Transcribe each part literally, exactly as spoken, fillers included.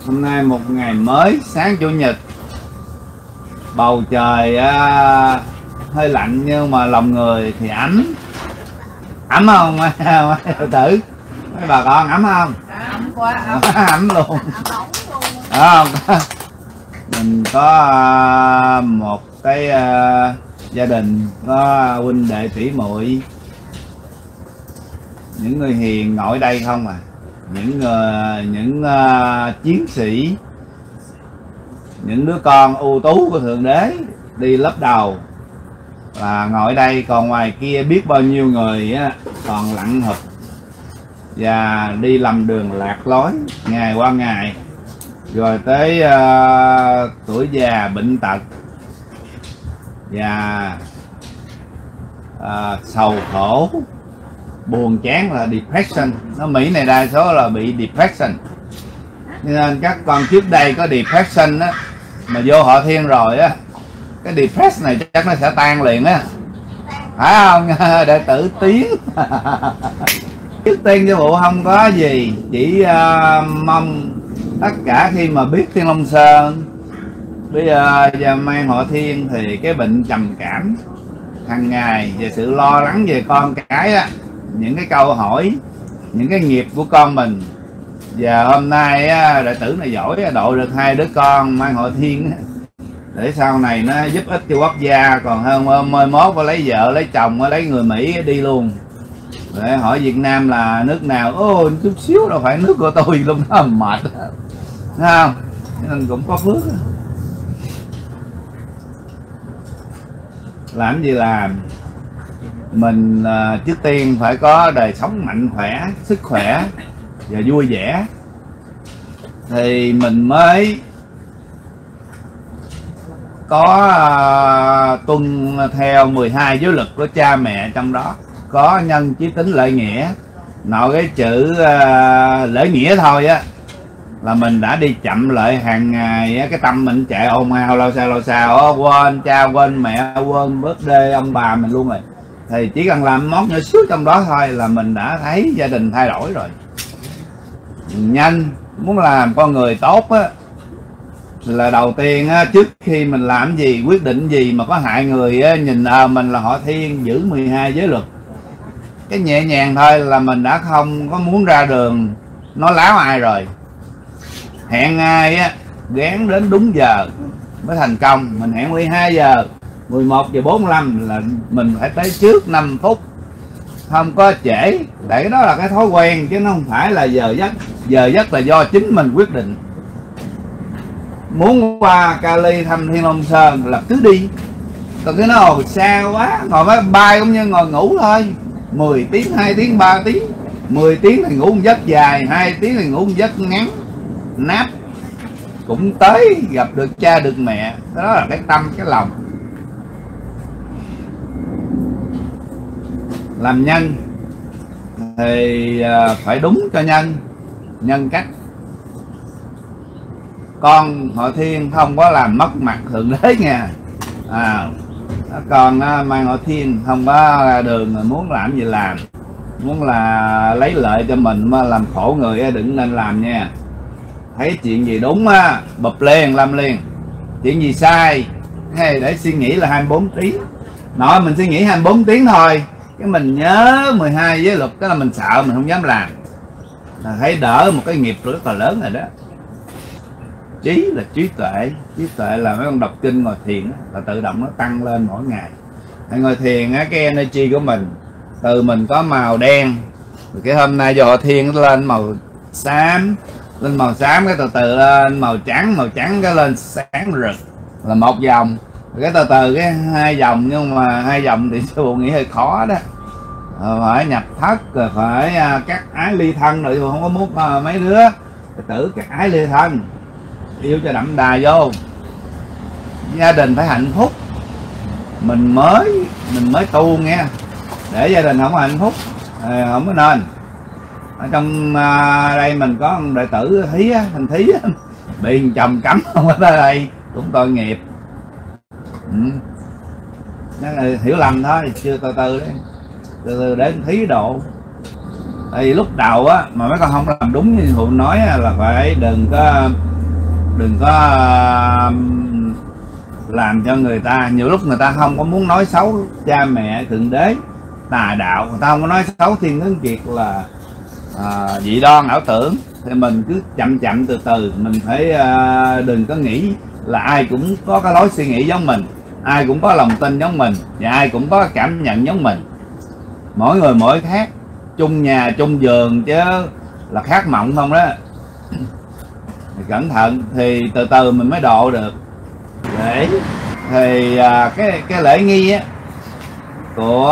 Hôm nay một ngày mới, sáng Chủ nhật, bầu trời à, hơi lạnh nhưng mà lòng người thì ấm. Ấm không mấy tử, mấy bà con ấm không? Ấm quá, ấm, ấm luôn. Ấm Không? Mình có à, một cái à, gia đình có huynh đệ tỷ muội, những người hiền ngồi đây không à, những uh, những uh, chiến sĩ, những đứa con ưu tú của Thượng Đế đi lớp đầu là ngồi đây, còn ngoài kia biết bao nhiêu người á, còn lặng hụp và đi lầm đường lạc lối ngày qua ngày, rồi tới uh, tuổi già bệnh tật và uh, sầu khổ buồn chán là depression. Nó Mỹ này đa số là bị depression, nên các con trước đây có depression á mà vô Họ Thiên rồi á, cái depression này chắc nó sẽ tan liền á, phải không? Đệ tử Tiến trước tiên cho bộ không có gì, chỉ uh, mong tất cả khi mà biết Thiên Long Sơn bây giờ và mang Họ Thiên thì cái bệnh trầm cảm hàng ngày về sự lo lắng về con cái á, những cái câu hỏi, những cái nghiệp của con mình. Và hôm nay á, đệ tử này giỏi độ được hai đứa con mang Họ Thiên để sau này nó giúp ích cho quốc gia, còn hơn mai mốt có lấy vợ lấy chồng lấy người Mỹ đi luôn. Để hỏi Việt Nam là nước nào, ô chút xíu đâu phải nước của tôi luôn, nó mệt, thấy không? Nên cũng có phước. Làm gì làm, mình uh, trước tiên phải có đời sống mạnh khỏe, sức khỏe và vui vẻ thì mình mới có uh, tuân theo mười hai giới luật của cha mẹ, trong đó có nhân, chí, tín, lợi, nghĩa. Nội cái chữ uh, lợi nghĩa thôi á là mình đã đi chậm lại hàng ngày á, cái tâm mình chạy ồn ào lao sao lao sao á, quên cha quên mẹ quên birthday ông bà mình luôn rồi. Thì chỉ cần làm món nhỏ xíu trong đó thôi là mình đã thấy gia đình thay đổi rồi. Nhanh, muốn làm con người tốt á là đầu tiên á, trước khi mình làm gì, quyết định gì mà có hại người á, nhìn à, mình là Họ Thiên giữ mười hai giới luật, cái nhẹ nhàng thôi là mình đã không có muốn ra đường nói láo ai rồi. Hẹn ai á gán đến đúng giờ mới thành công. Mình hẹn mười hai giờ, mười một giờ bốn mươi lăm là mình phải tới trước năm phút, không có trễ. Để đó là cái thói quen chứ nó không phải là giờ giấc. Giờ giấc là do chính mình quyết định. Muốn qua Cali thăm Thiên Long Sơn là cứ đi, còn cái nó ồ xa quá, ngồi máy bay cũng như ngồi ngủ thôi. Mười tiếng, hai tiếng, ba tiếng. Mười tiếng thì ngủ một giấc dài, hai tiếng thì ngủ một giấc ngắn, náp cũng tới gặp được cha được mẹ. Đó là cái tâm, cái lòng. Làm nhân thì phải đúng cho nhân, nhân cách. Con Họ Thiên không có làm mất mặt Thượng Đế nha. À, còn mang Họ Thiên không có ra đường muốn làm gì làm, muốn là lấy lợi cho mình mà làm khổ người đừng nên làm nha. Thấy chuyện gì đúng á bập liền làm liền, chuyện gì sai hay để suy nghĩ là hai mươi bốn tiếng. Nội mình suy nghĩ hai mươi bốn tiếng thôi, cái mình nhớ mười hai giới luật, cái là mình sợ mình không dám làm, là thấy đỡ một cái nghiệp rất là lớn rồi đó. Trí là trí tuệ, trí tuệ là mấy con đọc kinh ngồi thiền là tự động nó tăng lên mỗi ngày. Hay ngồi thiền á, cái energy của mình từ mình có màu đen, rồi cái hôm nay Họ Thiên lên màu xám, lên màu xám cái từ từ lên màu trắng, màu trắng cái lên sáng rực là một dòng, rồi cái từ từ cái hai dòng, nhưng mà hai dòng thì sư phụ nghĩ hơi khó đó. Rồi phải nhập thất, rồi phải cắt ái ly thân, rồi không có muốn uh, mấy đứa tử cắt ái ly thân, yêu cho đậm đà vô. Gia đình phải hạnh phúc, mình mới mình mới tu nghe, để gia đình không có hạnh phúc à, không có nên. Ở trong à, đây mình có đệ tử Thí á, thằng Thí á, bị chồng cấm không có tới đây, cũng tội nghiệp. Ừ. Nó là hiểu lầm thôi, chưa từ từ đấy, từ từ để Thí độ. Tại vì lúc đầu á mà mấy con không làm đúng như phụ nói á, là phải đừng có đừng có uh, làm cho người ta, nhiều lúc người ta không có muốn nói xấu cha mẹ thượng đế tà đạo, người ta không có nói xấu Thiên Ứng Kiệt là à, dị đoan ảo tưởng, thì mình cứ chậm chậm từ từ. Mình phải à, đừng có nghĩ là ai cũng có cái lối suy nghĩ giống mình, ai cũng có lòng tin giống mình, và ai cũng có cảm nhận giống mình. Mỗi người mỗi khác, chung nhà chung giường chứ là khác mộng không đó. Thì cẩn thận thì từ từ mình mới độ được. Để thì à, cái cái lễ nghi á của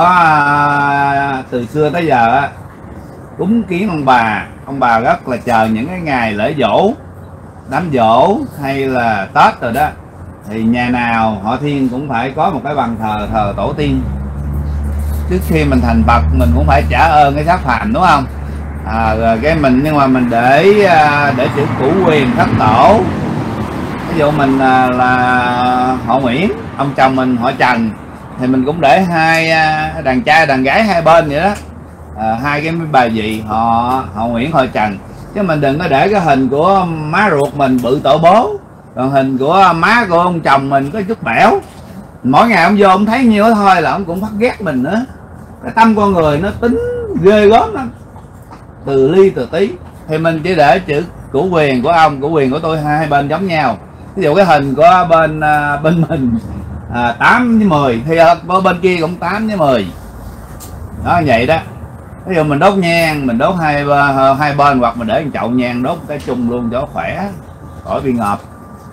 à, từ xưa tới giờ á, cúng kiến ông bà, ông bà rất là chờ những cái ngày lễ dỗ, đám dỗ hay là Tết rồi đó, thì nhà nào họ Thiên cũng phải có một cái bàn thờ thờ tổ tiên. Trước khi mình thành Phật mình cũng phải trả ơn cái xác phàm, đúng không? À, rồi cái mình nhưng mà mình để để chữ cửu quyền thất tổ. Ví dụ mình là họ Nguyễn, ông chồng mình họ Trần, thì mình cũng để hai đàn trai đàn gái hai bên vậy đó, à, hai cái bà dì họ họ Nguyễn họ Trần, chứ mình đừng có để cái hình của má ruột mình bự tổ bố, còn hình của má của ông chồng mình có chút bẻo. Mỗi ngày ông vô ông thấy nhiêu đó thôi là ông cũng phát ghét mình nữa. Cái tâm con người nó tính ghê gớm lắm, từ ly từ tí. Thì mình chỉ để chữ cửu quyền của ông, cửu quyền của tôi, hai bên giống nhau. Ví dụ cái hình của bên bên mình à, tám với mười thì ở bên kia cũng tám với mười đó, vậy đó. Ví dụ mình đốt nhang, mình đốt hai hai bên, hoặc mình để một chậu nhang đốt cái chung luôn cho khỏe, khỏi bị ngợp,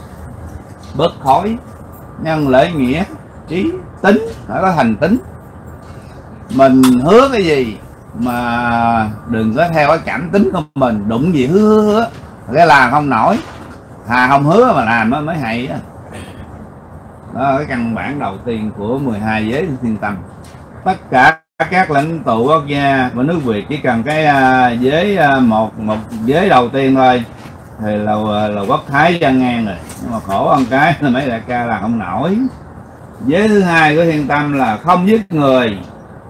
bớt khói. Nhân lễ nghĩa trí tính, phải có thành tính. Mình hứa cái gì mà đừng có theo cái cảm tính của mình, đụng gì hứa hứa, hứa. Cái làm không nổi, thà không hứa mà làm mới hay đó. Đó là cái căn bản đầu tiên của mười hai giới thiên tâm. Tất cả các lãnh tụ quốc gia của nước Việt chỉ cần cái uh, giới uh, một một giới đầu tiên thôi thì là là quốc thái dân ngang rồi. Nhưng mà khổ hơn cái là mấy đại ca là không nổi. Giới thứ hai của thiên tâm là không giết người,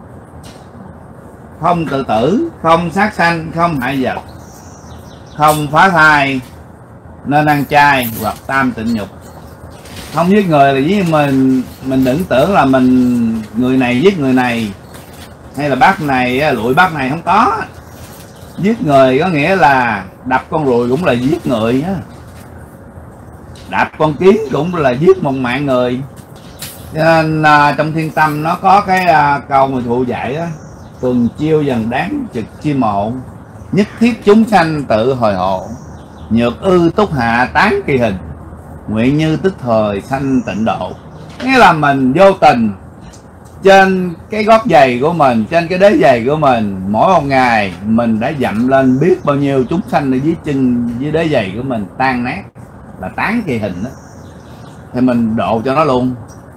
không tự tử, không sát sanh, không hại vật, không phá thai, nên ăn chay hoặc tam tịnh nhục. Không giết người là giết mình, mình đừng tưởng là mình người này giết người này, hay là bác này lụi bác này, không có. Giết người có nghĩa là đập con ruồi cũng là giết người á, đập con kiến cũng là giết một mạng người. Cho nên à, trong thiên tâm nó có cái à, câu mà cụ dạy á: tuần chiêu dần đáng trực chi mộ, nhất thiết chúng sanh tự hồi hộ, nhược ư túc hạ tán kỳ hình, nguyện như tức thời sanh tịnh độ. Nghĩa là mình vô tình trên cái gót giày của mình, trên cái đế giày của mình, mỗi một ngày mình đã dậm lên biết bao nhiêu chúng sanh ở dưới chân, dưới đế giày của mình tan nát, là tán kỳ hình đó. Thì mình độ cho nó luôn.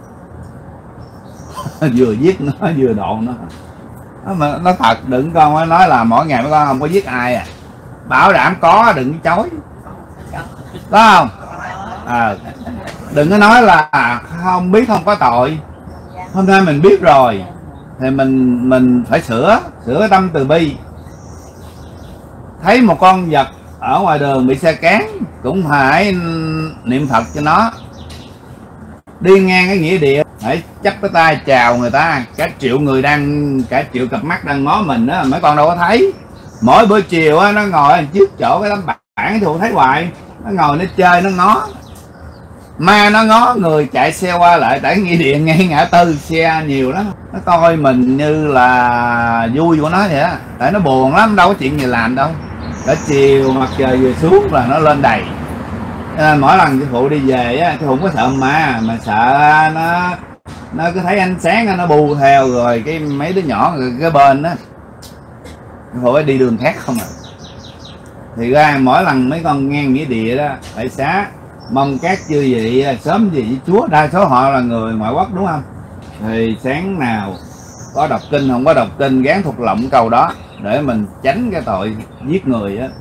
Vừa giết nó vừa độ nó. Nó, mà, nó thật, đừng con phải nói là mỗi ngày mấy con không có giết ai à. Bảo đảm có, đừng chối. Có không? À, đừng có nói là không biết không có tội. Hôm nay mình biết rồi thì mình mình phải sửa, sửa tâm từ bi. Thấy một con vật ở ngoài đường bị xe cán cũng phải niệm Phật cho nó. Đi ngang cái nghĩa địa phải chắp cái tay chào người ta, cả triệu người đang, cả triệu cặp mắt đang ngó mình đó, mấy con đâu có thấy. Mỗi bữa chiều á, nó ngồi trước chỗ cái tấm bảng thì thấy hoài, nó ngồi nó chơi, nó ngó. Ma nó ngó người chạy xe qua lại, tại nghĩa địa ngay ngã tư xe nhiều lắm, nó coi mình như là vui của nó vậy á, tại nó buồn lắm, đâu có chuyện gì làm đâu. Cả chiều mặt trời vừa xuống là nó lên đầy. À, mỗi lần sư phụ đi về á, sư phụ không có sợ ma, mà sợ nó nó cứ thấy ánh sáng nó bu theo, rồi cái mấy đứa nhỏ rồi cái bên đó sư phụ phải đi đường khác không à. Thì ra mỗi lần mấy con ngang nghĩa địa đó phải xá mong các chư vị sớm gì với Chúa, đa số họ là người ngoại quốc đúng không, thì sáng nào có đọc kinh không có đọc kinh gán thuộc lọng câu đó để mình tránh cái tội giết người á.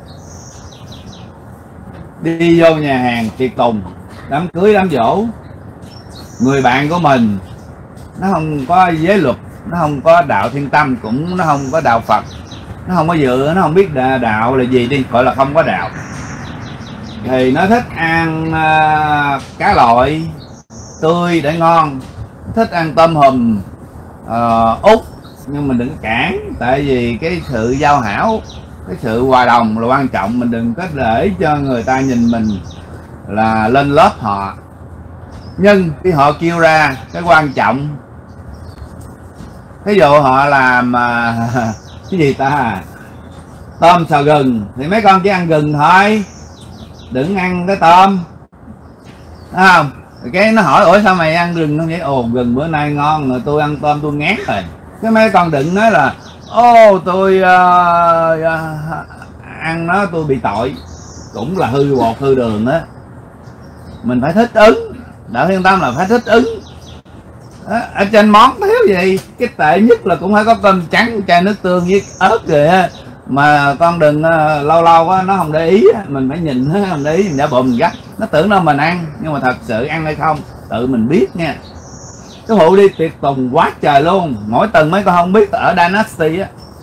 Đi vô nhà hàng tiệc tùng, đám cưới đám dỗ, người bạn của mình nó không có giới luật, nó không có đạo thiên tâm, cũng nó không có đạo Phật, nó không có dự, nó không biết đạo là gì đi, gọi là không có đạo. thì nó thích ăn uh, cá lội tươi để ngon, thích ăn tôm hùm uh, út, nhưng mình đừng cản, tại vì cái sự giao hảo, cái sự hòa đồng là quan trọng. Mình đừng có để cho người ta nhìn mình là lên lớp họ, nhưng khi họ kêu ra cái quan trọng, ví dụ họ làm uh, cái gì ta, tôm xào gừng thì mấy con chỉ ăn gừng thôi, đừng ăn cái tôm, đúng không? Cái nó hỏi ủa sao mày ăn gừng không vậy? Ồ, gừng bữa nay ngon rồi, tôi ăn tôm tôi ngán rồi. Cái mấy con đừng nói là ô tôi uh, uh, ăn nó tôi bị tội, cũng là hư bột hư đường đó. Mình phải thích ứng, Đạo Thiên Tâm là phải thích ứng đó. Ở trên món thiếu gì, cái tệ nhất là cũng phải có cơm trắng, chai nước tương với ớt rồi á. Mà con đừng uh, lâu lâu á, nó không để ý á, mình phải nhìn nó không để ý, mình giả bộ mình gắt, nó tưởng nó mình ăn, nhưng mà thật sự ăn hay không tự mình biết nha. Cái vụ đi tiệc tùng quá trời luôn, mỗi tuần mấy con không biết ở Dynasty á,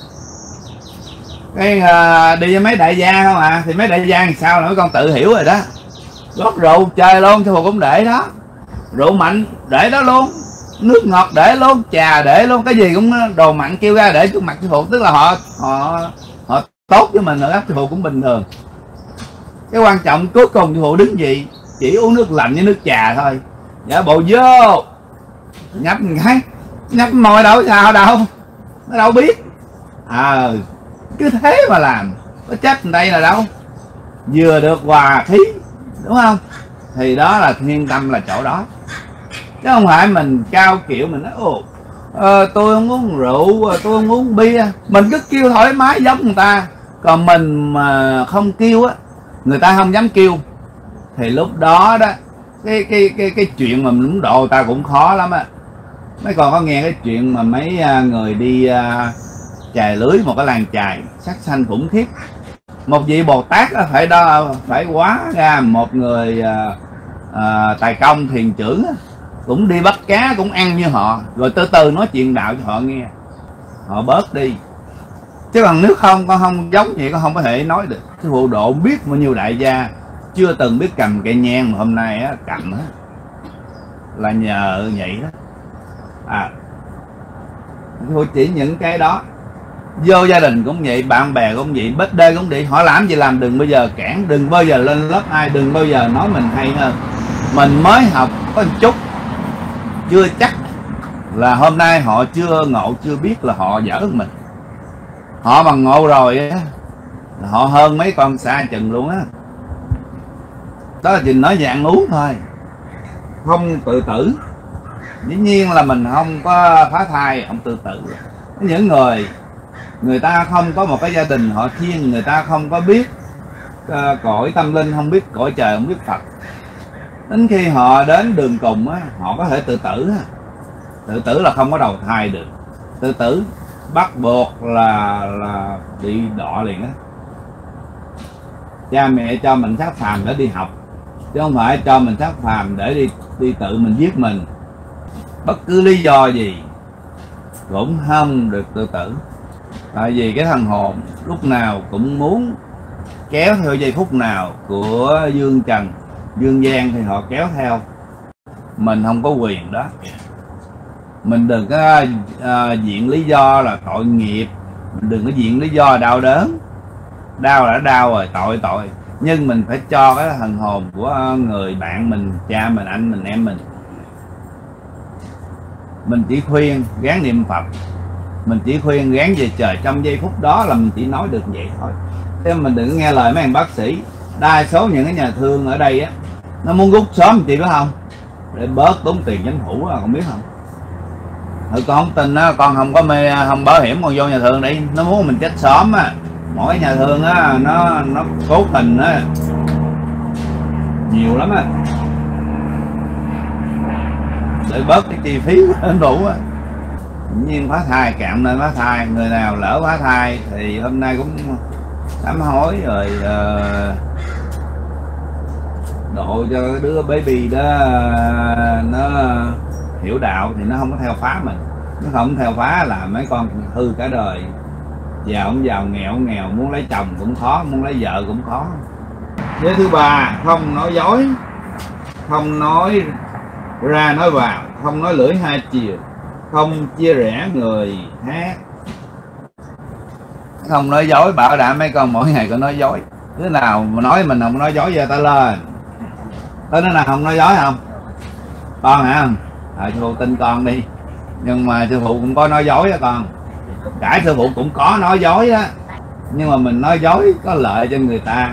cái uh, đi với mấy đại gia không à, thì mấy đại gia làm sao là mấy con tự hiểu rồi đó. Gót rượu chơi luôn, sư phụ cũng để đó, rượu mạnh để đó luôn, nước ngọt để luôn, trà để luôn, cái gì cũng đồ mặn kêu ra để trước mặt sư phụ, tức là họ họ họ tốt với mình rồi đó. Sư phụ cũng bình thường. Cái quan trọng cuối cùng sư phụ đứng gì chỉ uống nước lạnh với nước trà thôi, giả bộ vô nhấp một cái, nhấp môi đâu sao đâu, nó đâu biết à, cứ thế mà làm, có trách đây là đâu, vừa được hòa khí, đúng không? Thì đó là Thiên Tâm là chỗ đó, chứ không phải mình cao kiểu mình nói ồ ờ, tôi không uống rượu, tôi không uống bia, mình cứ kêu thoải mái giống người ta. Còn mình mà không kêu á, người ta không dám kêu, thì lúc đó đó cái cái cái cái chuyện mà mình muốn độ người ta cũng khó lắm á. Mấy còn có nghe cái chuyện mà mấy người đi uh, chài lưới một cái làng chài sắc xanh khủng khiếp, một vị Bồ Tát đó, phải đó phải quá ra một người uh, uh, tài công thiền trưởng đó, cũng đi bắt cá cũng ăn như họ, rồi từ từ nói chuyện đạo cho họ nghe, họ bớt đi. Chứ còn nếu không, con không giống vậy, con không có thể nói được. Sư phụ độ biết bao nhiêu đại gia chưa từng biết cầm cây nhang mà hôm nay á, cầm á, là nhờ vậy đó. À, sư phụ chỉ những cái đó. Vô gia đình cũng vậy, bạn bè cũng vậy, bết đê cũng vậy, họ làm gì làm đừng bao giờ cản, đừng bao giờ lên lớp ai, đừng bao giờ nói mình hay hơn. Mình mới học có một chút, chưa chắc là hôm nay họ chưa ngộ, chưa biết là họ dở hơn mình. Họ mà ngộ rồi á, họ hơn mấy con xa chừng luôn á. Đó là chỉ nói về ăn uống thôi, không tự tử. Dĩ nhiên là mình không có phá thai, không tự tử. Những người người ta không có một cái gia đình họ thiên, người ta không có biết uh, cõi tâm linh, không biết cõi trời, không biết Phật, đến khi họ đến đường cùng á, họ có thể tự tử. Tự tử là không có đầu thai được, tự tử bắt buộc là là bị đọa liền á. Cha mẹ cho mình xác phàm để đi học, chứ không phải cho mình xác phàm để đi đi tự mình giết mình. Bất cứ lý do gì cũng không được tự tử, tại vì cái thần hồn lúc nào cũng muốn kéo theo giây phút nào của dương trần, dương gian thì họ kéo theo. Mình không có quyền đó. Mình đừng có uh, diện lý do là tội nghiệp, mình đừng có diện lý do là đau đớn. Đau đã đau rồi, tội tội, nhưng mình phải cho cái thần hồn của người bạn mình, cha mình, anh mình, em mình. Mình chỉ khuyên gán niệm Phật, mình chỉ khuyên gán về trời, trong giây phút đó là mình chỉ nói được vậy thôi. Thế mình đừng có nghe lời mấy anh bác sĩ. Đa số những cái nhà thương ở đây á, nó muốn rút sớm, chị biết không, để bớt tốn tiền chính phủ á, con biết không? Thôi con không tin á, con không có mê, không bảo hiểm, con vô nhà thương đi. Nó muốn mình chết sớm á, mỗi nhà thương á, nó nó cố tình á, nhiều lắm á, để bớt cái chi phí đủ á. Tự nhiên phá thai, cạn nên phá thai. Người nào lỡ phá thai thì hôm nay cũng sám hối rồi, uh, độ cho đứa baby đó nó hiểu đạo thì nó không có theo phá mình. Nó không theo phá là mấy con hư cả đời, giàu không giàu, nghèo không nghèo, muốn lấy chồng cũng khó, muốn lấy vợ cũng khó. Giới thứ ba, không nói dối, không nói ra nói vào, không nói lưỡi hai chiều, không chia rẽ người khác. Không nói dối, bảo đảm mấy con mỗi ngày có nói dối. Đứa nào mà nói mình không nói dối giờ ta lên. Có đứa nào không nói dối không? Con hả? À, sư phụ tin con đi. Nhưng mà sư phụ cũng có nói dối á con. Cả sư phụ cũng có nói dối á. Nhưng mà mình nói dối có lợi cho người ta.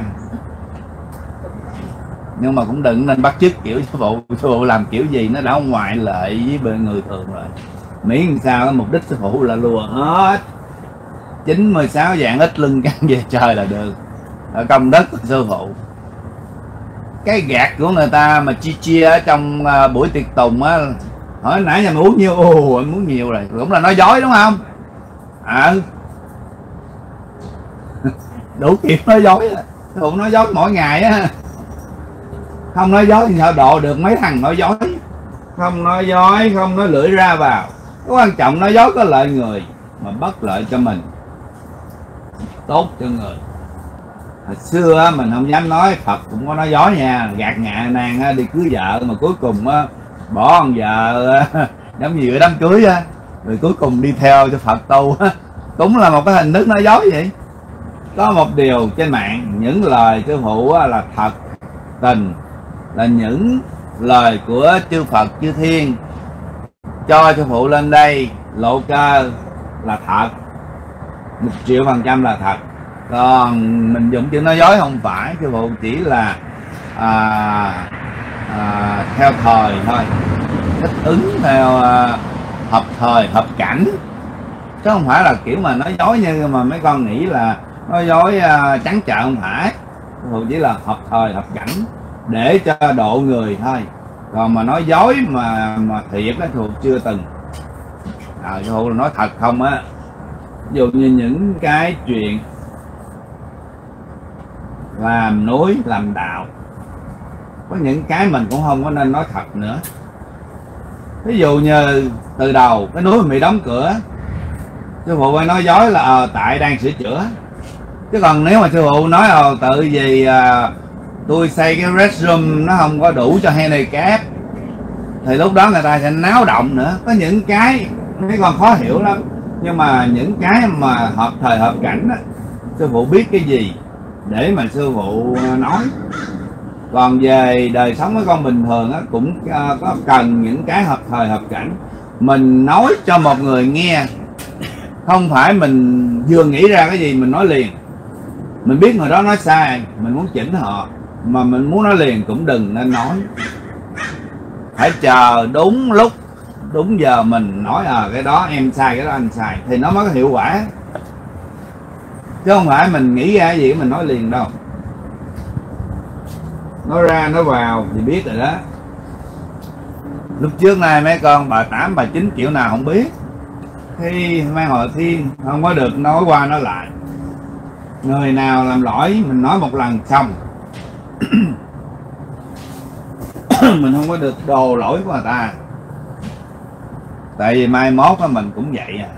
Nhưng mà cũng đừng nên bắt chước kiểu sư phụ. Sư phụ làm kiểu gì nó đã ngoại lệ với bên người thường rồi. Miễn sao mục đích sư phụ là lùa hết chín mươi sáu dạng ít lưng căng về trời là được. Ở công đức của sư phụ. Cái gạt của người ta mà chia chia ở trong uh, buổi tiệc tùng á, hỏi nãy giờ mày uống nhiêu? Ồ, em muốn nhiều rồi. Cũng là nói dối đúng không? À, đủ kiểu nói dối. Sư phụ nói dối mỗi ngày á. Không nói dối thì sao độ được mấy thằng nói dối. Không nói dối, không nói lưỡi ra vào. Cái quan trọng nói dối có lợi người mà bất lợi cho mình, tốt cho người. Hồi xưa mình không dám nói, Phật cũng có nói dối nha, gạt ngạ nàng đi cưới vợ mà cuối cùng bỏ con vợ giống như ở đám cưới á, rồi cuối cùng đi theo cho Phật tu cũng là một cái hình thức nói dối vậy. Có một điều trên mạng, những lời sư phụ là thật tình, là những lời của chư Phật chư Thiên cho sư phụ lên đây lộ cơ là thật, một triệu phần trăm là thật. Còn mình dùng chữ nói dối không phải, sư phụ chỉ là à, à, theo thời thôi, thích ứng theo à, hợp thời hợp cảnh, chứ không phải là kiểu mà nói dối như mà mấy con nghĩ là nói dối à, trắng trợn. Không phải, sư phụ chỉ là hợp thời hợp cảnh để cho độ người thôi. Còn mà nói dối mà mà thiệt á, sư phụ chưa từng. À, sư phụ là nói thật không á. Ví dụ như những cái chuyện làm núi làm đạo, có những cái mình cũng không có nên nói thật nữa. Ví dụ như từ đầu cái núi mình bị đóng cửa, sư phụ phải nói dối là ờ, tại đang sửa chữa. Chứ còn nếu mà sư phụ nói ờ, tự gì à, tôi xây cái restroom nó không có đủ cho handicap, thì lúc đó người ta sẽ náo động nữa. Có những cái mấy con khó hiểu lắm, nhưng mà những cái mà hợp thời hợp cảnh đó, sư phụ biết cái gì để mà sư phụ nói. Còn về đời sống với con bình thường á, cũng uh, có cần những cái hợp thời hợp cảnh. Mình nói cho một người nghe, không phải mình vừa nghĩ ra cái gì mình nói liền. Mình biết người đó nói sai, mình muốn chỉnh họ, mà mình muốn nói liền cũng đừng nên nói. Phải chờ đúng lúc đúng giờ mình nói à cái đó em sai, cái đó anh sai, thì nó mới có hiệu quả. Chứ không phải mình nghĩ ra cái gì mình nói liền đâu. Nói ra nói vào thì biết rồi đó. Lúc trước nay mấy con bà tám bà chín kiểu nào không biết. Khi mang hội thiên không có được nói qua nói lại. Người nào làm lỗi mình nói một lần xong. Mình không có được đồ lỗi của người ta. Tại vì mai mốt á mình cũng vậy à.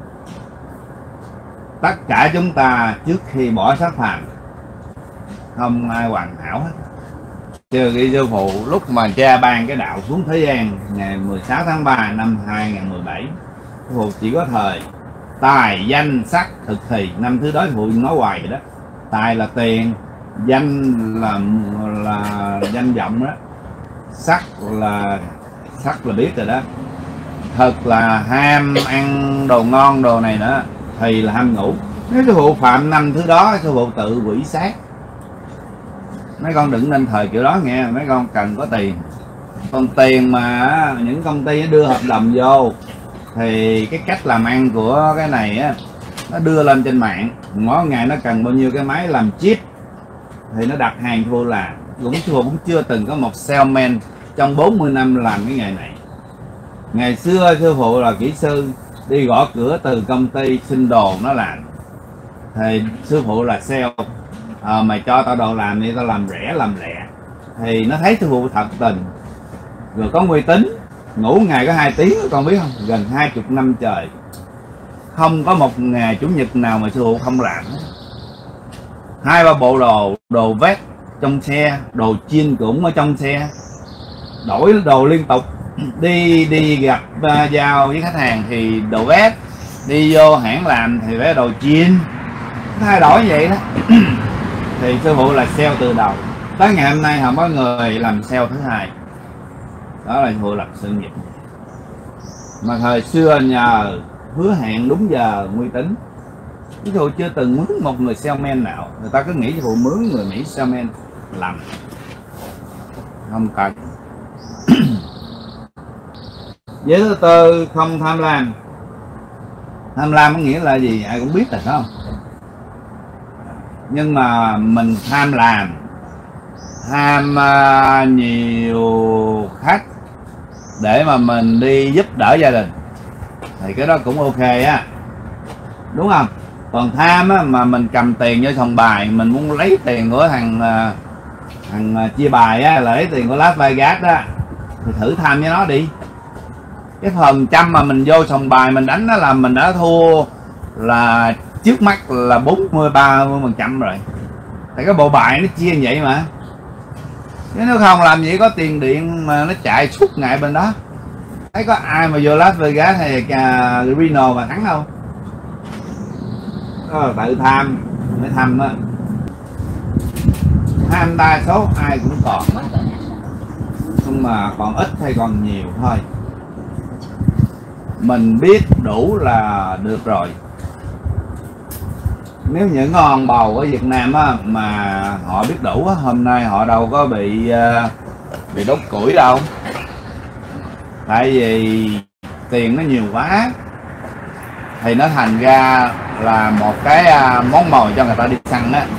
Tất cả chúng ta trước khi bỏ xác phàm không ai hoàn hảo hết. Trừ cái sư phụ lúc mà cha ban cái đạo xuống thế gian ngày mười sáu tháng ba năm hai nghìn không trăm mười bảy, sư phụ chỉ có thời tài danh sắc thực thì. Năm thứ đó sư phụ nói hoài vậy đó. Tài là tiền, danh là là danh vọng đó, sắc là sắc là biết rồi đó, thật là ham ăn đồ ngon đồ này nữa, thì là ham ngủ. Nếu sư phụ phạm năm thứ đó, sư phụ tự quỷ sát. Mấy con đừng nên thời kiểu đó nghe. Mấy con cần có tiền. Còn tiền mà những công ty đưa hợp đồng vô, thì cái cách làm ăn của cái này á, nó đưa lên trên mạng, mỗi ngày nó cần bao nhiêu cái máy làm chip, thì nó đặt hàng vô làm. Cũng sư phụ cũng chưa từng có một salesman trong bốn mươi năm làm cái nghề này. Ngày xưa sư phụ là kỹ sư, đi gõ cửa từ công ty xin đồ nó làm, thì sư phụ là sale. À, mày cho tao đồ làm đi, tao làm rẻ làm lẹ. Thì nó thấy sư phụ thật tình, rồi có uy tín. Ngủ ngày có hai tiếng, con biết không? Gần hai chục năm trời, không có một ngày chủ nhật nào mà sư phụ không làm. Hai ba bộ đồ đồ vét trong xe, đồ chiên cũng ở trong xe, đổi đồ liên tục. Đi đi gặp uh, giao với khách hàng thì đồ ép, đi vô hãng làm thì phải đồ chiên, thay đổi vậy đó. Thì sư phụ là sale từ đầu tới ngày hôm nay không có người làm sale thứ hai, đó là sư phụ lập sự nghiệp. Mà thời xưa nhờ hứa hẹn đúng giờ uy tín, ví dụ chưa từng mướn một người salesman nào, người ta cứ nghĩ sư phụ mướn người Mỹ salesman làm, không cần. Với thứ tư, không tham lam. Tham lam có nghĩa là gì ai cũng biết là không, nhưng mà mình tham làm, tham uh, nhiều khách để mà mình đi giúp đỡ gia đình thì cái đó cũng ok á, đúng không? Còn tham á, mà mình cầm tiền vô sòng bài, mình muốn lấy tiền của thằng thằng chia bài á, là lấy tiền của Las Vegas đó, thì thử tham với nó đi. Cái phần trăm mà mình vô sòng bài mình đánh đó là mình đã thua là trước mắt là bốn mươi ba mươi phần trăm rồi. Tại cái bộ bài nó chia như vậy mà, chứ nếu không làm gì có tiền điện mà nó chạy suốt ngày bên đó. Thấy có ai mà vô Las Vegas hay là Reno mà thắng không? Đó là tự tham, mới tham á. Tham đa số ai cũng còn, nhưng mà còn ít hay còn nhiều thôi. Mình biết đủ là được rồi. Nếu những con bầu ở Việt Nam á, mà họ biết đủ á, hôm nay họ đâu có bị uh, bị đốt củi đâu. Tại vì tiền nó nhiều quá thì nó thành ra là một cái uh, món mồi cho người ta đi săn á.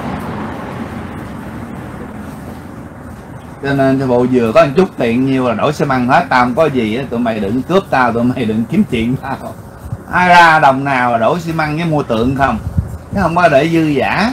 Cho nên sư phụ vừa có một chút tiền nhiều là đổi xe măng hết, tao không có gì á, tụi mày đừng cướp tao, tụi mày đừng kiếm chuyện tao. Ai ra đồng nào là đổi xi măng với mua tượng không, chứ không có để dư giả.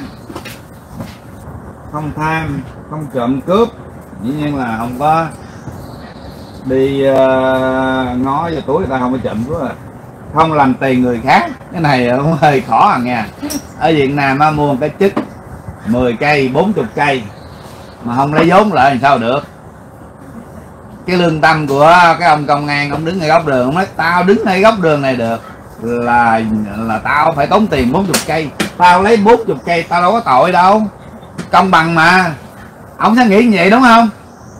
Không tham, không trộm cướp, dĩ nhiên là không có đi uh, ngó vô túi người ta, không có trộm cướp. Không làm tiền người khác, cái này cũng hơi khó à nha. Ở Việt Nam á, mua một cái chức mười cây, bốn mươi cây mà không lấy vốn lại thì sao được. Cái lương tâm của cái ông công an, ông đứng ngay góc đường, ông nói tao đứng ngay góc đường này được là là tao phải tốn tiền bốn mươi cây, tao lấy bốn mươi cây tao đâu có tội đâu, công bằng mà. Ông sẽ nghĩ như vậy đúng không?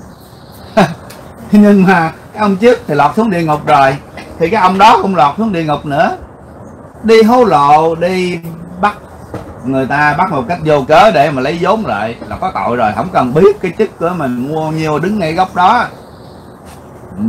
Nhưng mà cái ông trước thì lọt xuống địa ngục rồi, thì cái ông đó cũng lọt xuống địa ngục nữa. Đi hối lộ, đi bắt người ta, bắt một cách vô cớ để mà lấy vốn lại là có tội rồi, không cần biết cái chức của mình mua nhiêu, đứng ngay góc đó. Ừ.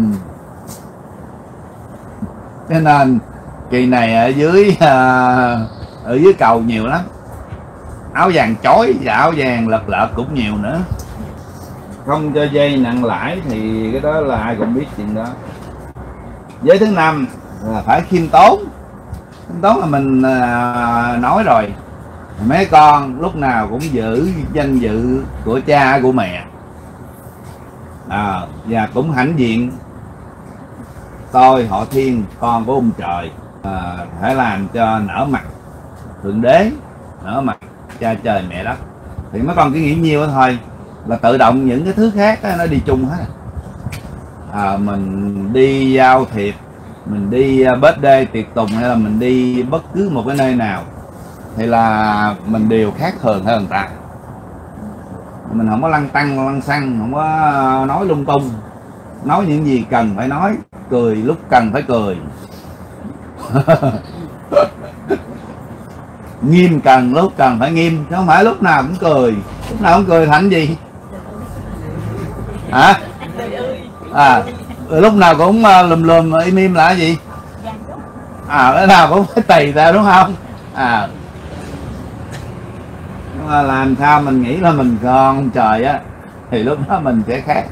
Cho nên kỳ này ở dưới uh, ở dưới cầu nhiều lắm, áo vàng chói và áo vàng lật lợt cũng nhiều nữa. Không cho dây nặng lãi thì cái đó là ai cũng biết chuyện đó. Với thứ năm là phải khiêm tốn. Khiêm tốn là mình uh, nói rồi, mấy con lúc nào cũng giữ danh dự của cha của mẹ, à, và cũng hãnh diện tôi họ Thiên, con của ông trời, à, phải làm cho nở mặt thượng đế, nở mặt cha trời mẹ đất, thì mấy con cứ nghĩ nhiều thôi là tự động những cái thứ khác đó, nó đi chung hết. À, mình đi giao thiệp, mình đi birthday tiệc tùng, hay là mình đi bất cứ một cái nơi nào thì là mình đều khác thường hơn người ta. Mình không có lăng tăng lăng xăng, không có nói lung tung, nói những gì cần phải nói, cười lúc cần phải cười. Nghiêm cần lúc cần phải nghiêm, chứ không phải lúc nào cũng cười. Lúc nào cũng cười thành gì hả? À, lúc nào cũng lùm lùm im im là cái gì? À, cái nào cũng phải tùy ra đúng không? À, nhưng mà làm sao mình nghĩ là mình con trời á, thì lúc đó mình sẽ khác.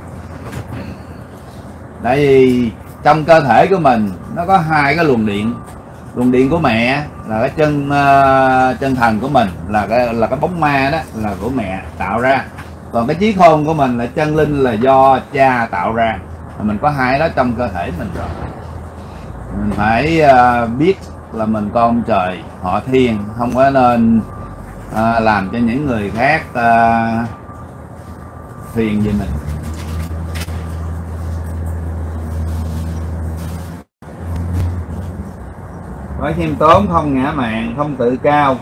Tại vì trong cơ thể của mình nó có hai cái luồng điện. Luồng điện của mẹ là cái chân uh, chân thần của mình, là cái là cái bóng ma đó, là của mẹ tạo ra. Còn cái trí khôn của mình là chân linh, là do cha tạo ra. Mình có hai đó trong cơ thể mình rồi. Mình phải uh, biết là mình con trời họ Thiên, không có nên uh, làm cho những người khác uh, phiền gì mình. Phải khiêm tốn, không ngã mạn, không tự cao.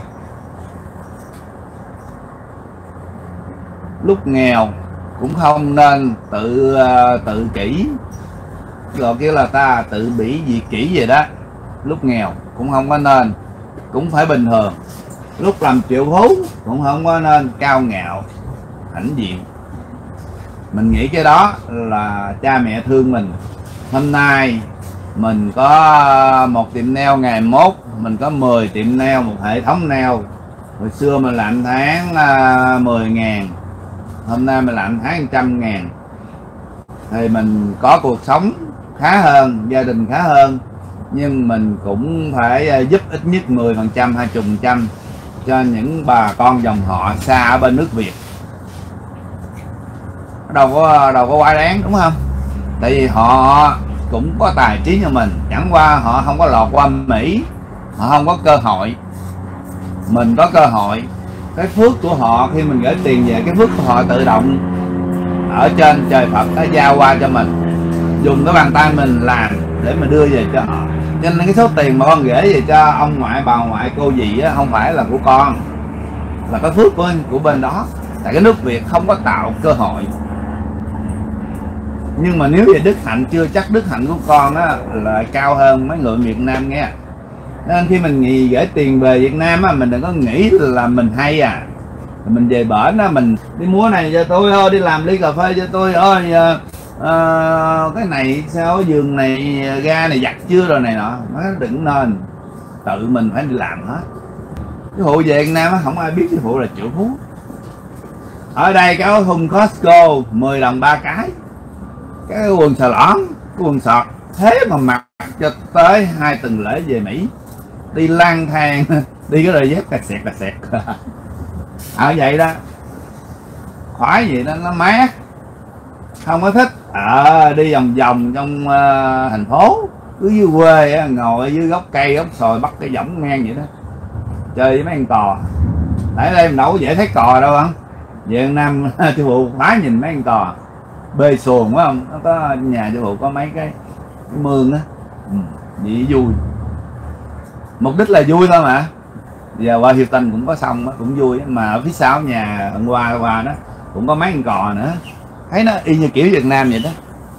Lúc nghèo cũng không nên tự uh, tự kỷ, gọi kia là ta tự bỉ diệt kỷ vậy đó. Lúc nghèo cũng không có nên, cũng phải bình thường. Lúc làm triệu phú cũng không có nên cao ngạo hãnh diện. Mình nghĩ cái đó là cha mẹ thương mình. Hôm nay mình có một tiệm nail, ngày mốt mình có mười tiệm nail, một hệ thống nail. Hồi xưa mình làm tháng uh, mười ngàn, hôm nay mình làm tháng một trăm ngàn. Thì mình có cuộc sống khá hơn, gia đình khá hơn. Nhưng mình cũng phải giúp ít nhất mười phần trăm, hai mươi phần trăm cho những bà con dòng họ xa ở bên nước Việt. Đâu có đâu có quá đáng, đúng không? Tại vì họ cũng có tài trí như mình, chẳng qua họ không có lọt qua Mỹ, họ không có cơ hội. Mình có cơ hội. Cái phước của họ khi mình gửi tiền về, cái phước của họ tự động ở trên trời Phật đã giao qua cho mình, dùng cái bàn tay mình làm để mà đưa về cho họ. Cho nên cái số tiền mà con gửi về cho ông ngoại, bà ngoại, cô dì á, không phải là của con, là cái phước của của bên đó. Tại cái nước Việt không có tạo cơ hội. Nhưng mà nếu về đức hạnh, chưa chắc đức hạnh của con á là cao hơn mấy người Việt Nam nghe. Nên khi mình nghĩ gửi tiền về Việt Nam á, mình đừng có nghĩ là mình hay à. Mình về bển á, mình đi múa này cho tôi ơi, đi làm ly cà phê cho tôi ơi, à, à, cái này sao giường này ga này giặt chưa rồi này nọ. Nó đừng nên, tự mình phải đi làm hết. Cái vụ về Việt Nam á, không ai biết cái vụ là triệu phú. Ở đây cái áo thun Costco mười đồng ba cái, cái quần xà lõn, cái quần sọt, thế mà mặc cho tới hai tuần lễ về Mỹ, đi lang thang, đi cái đôi dép cà xẹt cà xẹt. Ở vậy đó, khoái gì đó, nó mát, không có thích. À, đi vòng vòng trong uh, thành phố, cứ dưới quê ngồi dưới gốc cây gốc sồi bắt cái võng ngang vậy đó, chơi với mấy con cò. Tại đây mình đâu có dễ thấy cò đâu không. Về Việt Nam chú phụ khoái nhìn mấy con cò bê xuồng, phải không? Nó có nhà chú phụ có mấy cái, cái mương á, ừ, vậy vui. Mục đích là vui thôi mà. Giờ qua Hilton cũng có sông, cũng vui. Mà ở phía sau nhà hôm qua qua đó cũng có mấy con cò nữa, thấy nó y như kiểu Việt Nam vậy đó.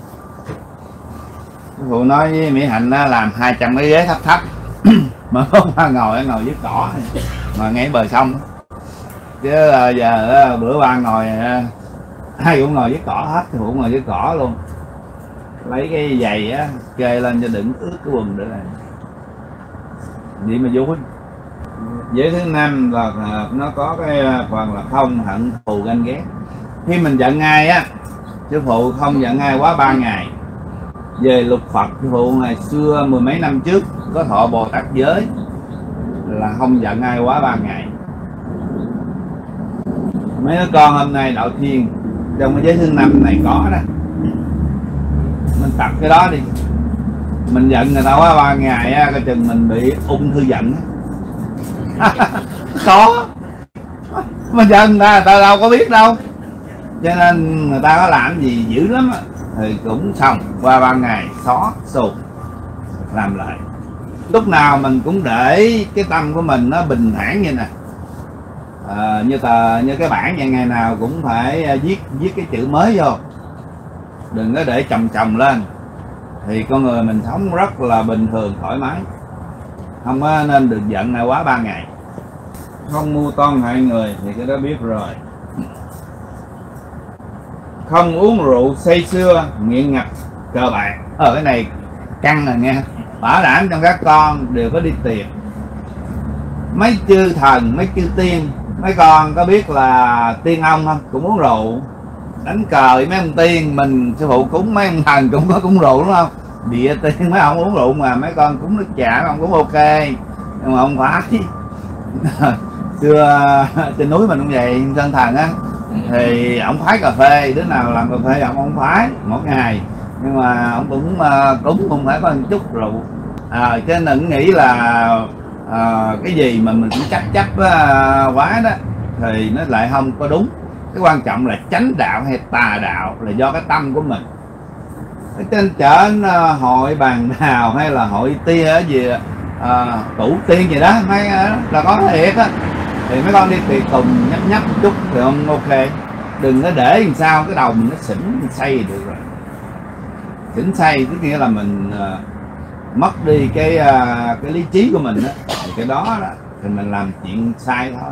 Chú phụ nói với Mỹ Hạnh làm hai trăm cái ghế thấp thấp mà không qua ngồi ngồi dưới cỏ mà ngay bờ sông. Chứ giờ bữa qua ngồi ai cũng ngồi dưới cỏ hết, chú phụ ngồi dưới cỏ luôn, lấy cái giày á kê lên cho đừng ướt cái quần nữa này, vậy mà vui. Giới thứ năm là nó có cái phần là không hận thù ganh ghét. Khi mình giận ai á, sư phụ không giận ai quá ba ngày. Về luật Phật, sư phụ ngày xưa mười mấy năm trước có thọ Bồ Tát giới là không giận ai quá ba ngày. Mấy đứa con hôm nay đạo thiên trong cái giới thứ năm này có đó, mình tập cái đó đi. Mình giận người ta quá ba ngày á, coi chừng mình bị ung thư giận. Có mà giận người ta, người ta đâu có biết đâu, cho nên người ta có làm gì dữ lắm á thì cũng xong, qua ba ngày xóa sụt làm lại. Lúc nào mình cũng để cái tâm của mình nó bình thản như nè, à, như tờ như cái bảng vậy, ngày nào cũng phải viết viết cái chữ mới vô, đừng có để chồng chồng lên, thì con người mình sống rất là bình thường thoải mái. Không có nên được giận ai quá ba ngày. Không mưu toan hại người thì cái đó biết rồi. Không uống rượu say sưa nghiện ngập cờ bạc. Ờ cái này căng rồi nghe. Bảo đảm trong các con đều có đi tiệc. Mấy chư thần, mấy chư tiên, mấy con có biết là tiên ông không? Cũng uống rượu, đánh cờ với mấy ông tiên. Mình sư phụ cúng mấy ông thần cũng có cúng rượu đúng không? Địa tiên mấy ông uống rượu mà mấy con cúng nước trà mấy ông cũng ok, nhưng mà không phải. Xưa trên núi mình cũng vậy, Sơn Thần á thì ông phái cà phê, đứa nào làm cà phê ông không phái mỗi ngày, nhưng mà ông cũng uh, cúng cũng phải có một chút rượu. À, cho nên đừng nghĩ là uh, cái gì mà mình cũng chấp chấp uh, quá đó thì nó lại không có đúng. Cái quan trọng là chánh đạo hay tà đạo là do cái tâm của mình. Ở trên chợ hội bàn đào hay là hội tia ở gì à, tủ tiên gì đó mấy là có thiệt á, thì mấy con đi tiệc tùng nhấp nhấp một chút thì không ok. Đừng có để làm sao cái đầu mình nó xỉn mình say được rồi. Xỉn say tức nghĩa là mình uh, mất đi cái uh, cái lý trí của mình đó. Thì cái đó, đó thì mình làm chuyện sai thôi.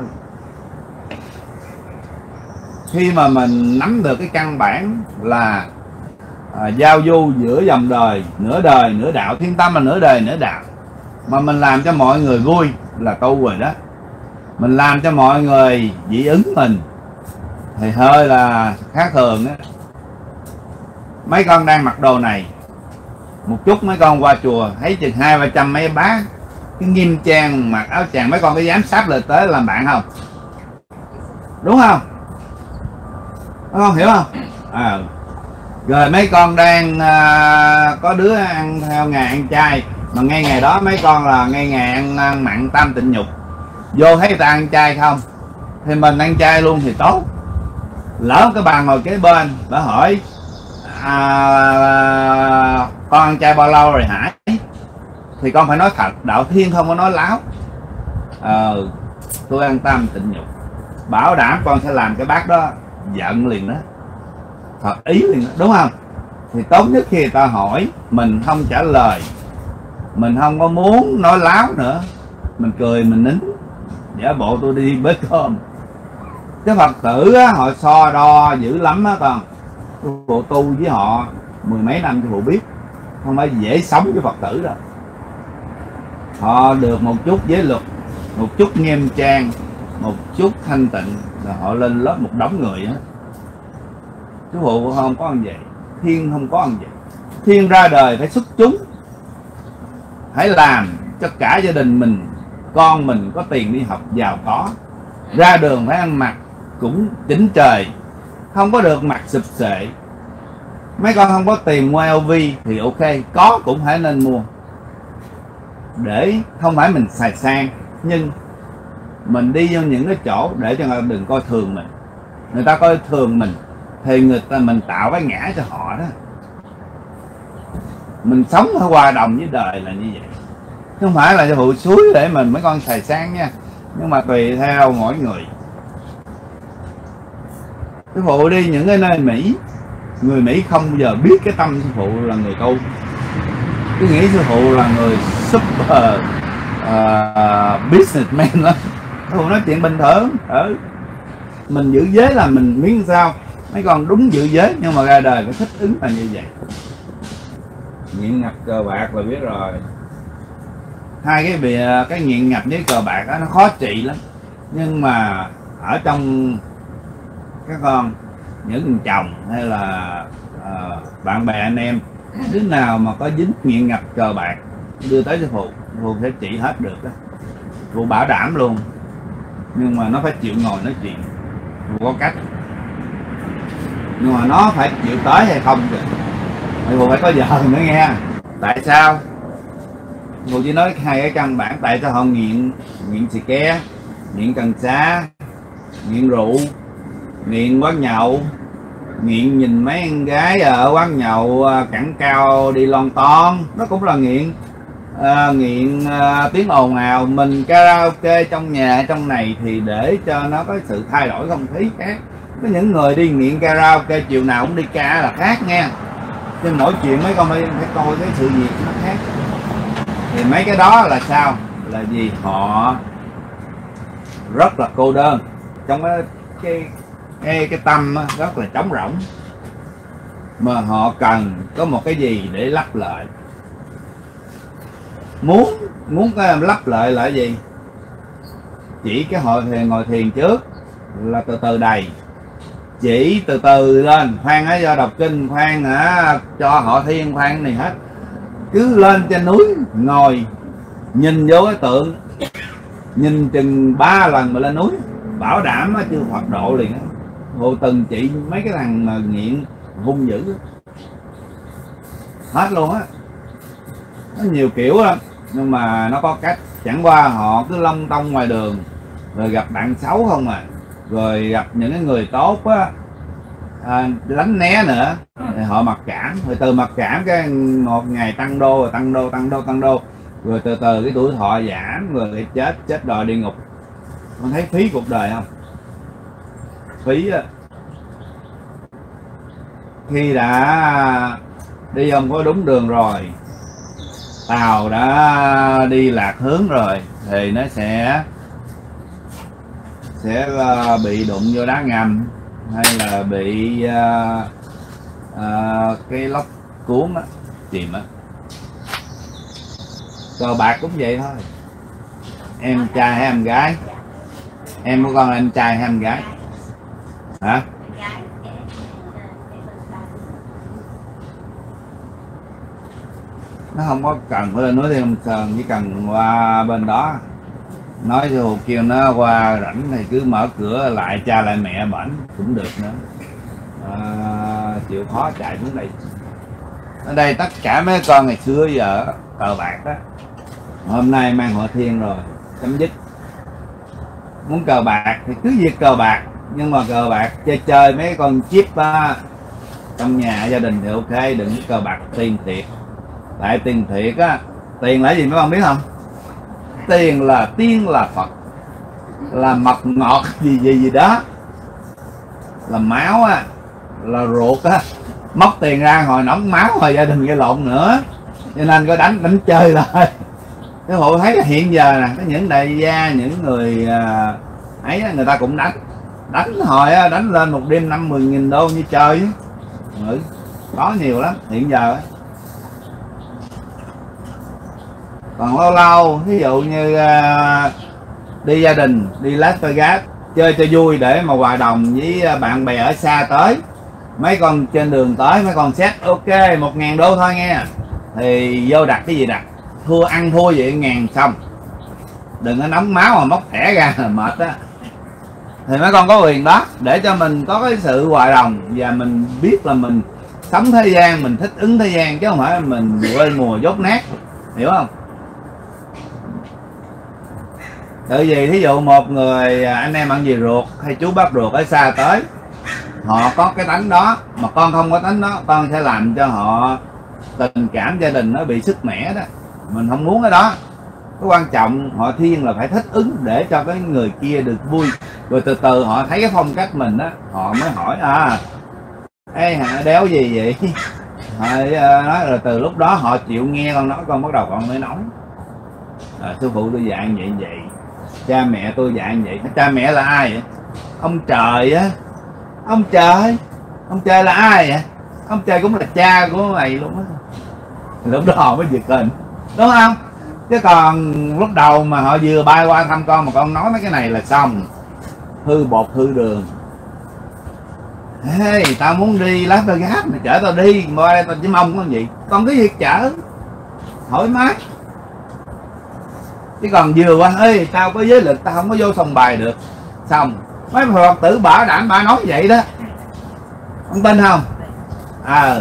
Khi mà mình nắm được cái căn bản là à, giao du giữa dòng đời, nửa đời nửa đạo, thiên tâm là nửa đời nửa đạo, mà mình làm cho mọi người vui là tu rồi đó. Mình làm cho mọi người dị ứng mình thì hơi là khác thường á. Mấy con đang mặc đồ này, một chút mấy con qua chùa thấy chừng hai ba trăm mấy bác cái nghiêm trang mặc áo chàng, mấy con có dám sáp lời tới làm bạn không? Đúng không? Mấy con hiểu không? À, rồi mấy con đang à, có đứa ăn theo ngày ăn chay, mà ngay ngày đó mấy con là ngay ngày ăn, ăn mặn tam tịnh nhục, vô thấy người ta ăn chay không thì mình ăn chay luôn thì tốt. Lỡ cái bà ngồi kế bên bà hỏi à, con ăn chay bao lâu rồi hả, thì con phải nói thật, đạo thiên không có nói láo. Ờ, tôi ăn tam tịnh nhục, bảo đảm con sẽ làm cái bác đó giận liền đó, thật ý liền đó, đúng không? Thì tốt nhất khi người ta hỏi mình không trả lời, mình không có muốn nói láo nữa, mình cười mình nín, giả bộ tôi đi bếp cơm. Cái Phật tử á, họ so đo dữ lắm á con. Bộ tu với họ mười mấy năm cho bộ biết, không phải dễ sống với Phật tử đâu. Họ được một chút giới luật, một chút nghiêm trang, một chút thanh tịnh là họ lên lớp một đống người á. Chú phụ không có ăn vậy, thiên không có ăn vậy. Thiên ra đời phải xuất chúng, hãy làm cho cả gia đình mình, con mình có tiền đi học giàu có, ra đường phải ăn mặc cũng chỉnh trời, không có được mặc sụp sệ. Mấy con không có tiền mua L V thì ok, có cũng phải nên mua, để không phải mình xài sang, nhưng mình đi vô những cái chỗ để cho người ta đừng coi thường mình. Người ta coi thường mình thì người ta mình tạo cái ngã cho họ đó. Mình sống ở hòa đồng với đời là như vậy, không phải là cho hụi suối để mình mấy con xài sang nha, nhưng mà tùy theo mỗi người. Sư phụ đi những cái nơi Mỹ, người Mỹ không bao giờ biết cái tâm sư phụ là người tu, cứ nghĩ sư phụ là người super uh, businessman đó. Sư phụ nói chuyện bình thường. Ở mình giữ giới là mình miếng sao, mấy con đúng giữ giới nhưng mà ra đời phải thích ứng là như vậy. Nghiện ngập cờ bạc là biết rồi. Hai cái bị cái nghiện ngập với cờ bạc đó, nó khó trị lắm, nhưng mà ở trong các con, những chồng hay là uh, bạn bè anh em, đứa nào mà có dính nghiện ngập cờ bạc đưa tới sư phụ, sư phụ sẽ trị hết được đó, phụ bảo đảm luôn. Nhưng mà nó phải chịu ngồi nói chuyện, phụ có cách, nhưng mà nó phải chịu tới hay không kìa. Phụ phải có vợ nữa nghe. Tại sao? Phụ chỉ nói hai cái căn bản tại sao họ nghiện, nghiện xì ke, nghiện cần sa, nghiện rượu, nghiện quán nhậu, nghiện nhìn mấy con gái ở quán nhậu cẳng cao đi lon ton, nó cũng là nghiện. À, nghiện à, tiếng ồn ào. Mình karaoke trong nhà trong này thì để cho nó có sự thay đổi không khí khác. Có những người đi nghiện karaoke chiều nào cũng đi ca là khác nha, chứ mỗi chuyện mấy con phải, phải coi cái sự việc nó khác. Thì mấy cái đó là sao? Là gì? Họ rất là cô đơn, trong cái cái cái, cái tâm rất là trống rỗng, mà họ cần có một cái gì để lấp lại. Muốn muốn cái lấp lại là gì? Chỉ cái hội thiền, ngồi thiền trước là từ từ đầy, chỉ từ từ lên, khoan á do đọc kinh, khoan hả cho họ thiên, khoan này hết, cứ lên trên núi ngồi nhìn vô cái tượng, nhìn chừng ba lần mà lên núi bảo đảm á chưa Phật độ liền á. Hồ từng chị mấy cái thằng mà nghiện hung dữ hết luôn á, nó nhiều kiểu lắm, nhưng mà nó có cách. Chẳng qua họ cứ lông tông ngoài đường rồi gặp bạn xấu không à, rồi gặp những cái người tốt á, à, lánh né nữa thì họ mặc cảm, rồi từ mặc cảm cái một ngày tăng đô rồi tăng đô tăng đô tăng đô rồi từ từ cái tuổi thọ giảm rồi cái chết chết đòi địa ngục. Con thấy phí cuộc đời không? Phí á. Khi đã đi không có đúng đường rồi, tàu đã đi lạc hướng rồi thì nó sẽ sẽ bị đụng vô đá ngầm hay là bị uh, uh, cái lốc cuốn á, chìm á. Cờ bạc cũng vậy thôi. Em trai hay em gái? Em có con là em trai hay em gái? Hả? Nó không có cần phải lên núi Thiên Long Sơn, chỉ cần qua bên đó nói cho Hồ kêu nó qua rảnh thì cứ mở cửa lại cha lại mẹ bển cũng được nữa. À, chịu khó chạy xuống đây. Ở đây tất cả mấy con ngày xưa giờ cờ bạc đó, hôm nay mang họ Thiên rồi chấm dứt. Muốn cờ bạc thì cứ việc cờ bạc, nhưng mà cờ bạc chơi chơi mấy con chip á, trong nhà gia đình thì ok, đừng cờ bạc tiền thiệt. Tại tiền thiệt á, tiền là gì mấy con biết không? Tiền là tiên là Phật, là mật ngọt gì gì gì đó, là máu á, là ruột á. Móc tiền ra hồi nóng máu hồi gia đình gây lộn nữa, cho nên có đánh đánh chơi thôi. Cái hộ thấy hiện giờ nè, có những đại gia, những người à, ấy người ta cũng đánh đánh hồi á, đánh lên một đêm năm mười nghìn đô như chơi. Ừ, có nhiều lắm hiện giờ á. Còn lâu lâu ví dụ như uh, đi gia đình đi Las Vegas chơi cho vui để mà hòa đồng với bạn bè ở xa tới, mấy con trên đường tới mấy con xét ok một ngàn đô thôi nghe, thì vô đặt cái gì đặt, thua ăn thua vậy ngàn xong, đừng có nóng máu mà móc thẻ ra là mệt á. Thì mấy con có quyền đó để cho mình có cái sự hòa đồng và mình biết là mình sống thế gian, mình thích ứng thế gian chứ không phải mình quên mùa dốt nát, hiểu không? Tự vì thí dụ một người anh em ăn gì ruột hay chú bác ruột ở xa tới, họ có cái tánh đó mà con không có tánh đó, con sẽ làm cho họ tình cảm gia đình nó bị sức mẻ đó. Mình không muốn cái đó. Cái quan trọng họ Thiên là phải thích ứng để cho cái người kia được vui, rồi từ từ họ thấy cái phong cách mình đó, họ mới hỏi à ê hả đéo gì vậy. Họ nói rồi từ lúc đó họ chịu nghe con nói, con bắt đầu con mới nóng. À, sư phụ tôi dạy vậy vậy, cha mẹ tôi dạy vậy. Cha mẹ là ai vậy? Ông trời á. Ông trời. Ông trời là ai vậy? Ông trời cũng là cha của mày luôn á. Lúc đó họ mới giật hình, đúng không? Chứ còn lúc đầu mà họ vừa bay qua thăm con mà con nói mấy cái này là xong, hư bột hư đường. Hey, tao muốn đi Las Vegas mày chở tao đi, mà đây tao chỉ mong có gì, con cứ việc chở thoải mái. Chứ còn vừa qua ơi tao có giới lực, tao không có vô sòng bài được, xong mấy Phật tử bảo đảm bà nói vậy đó, ông tin không? À,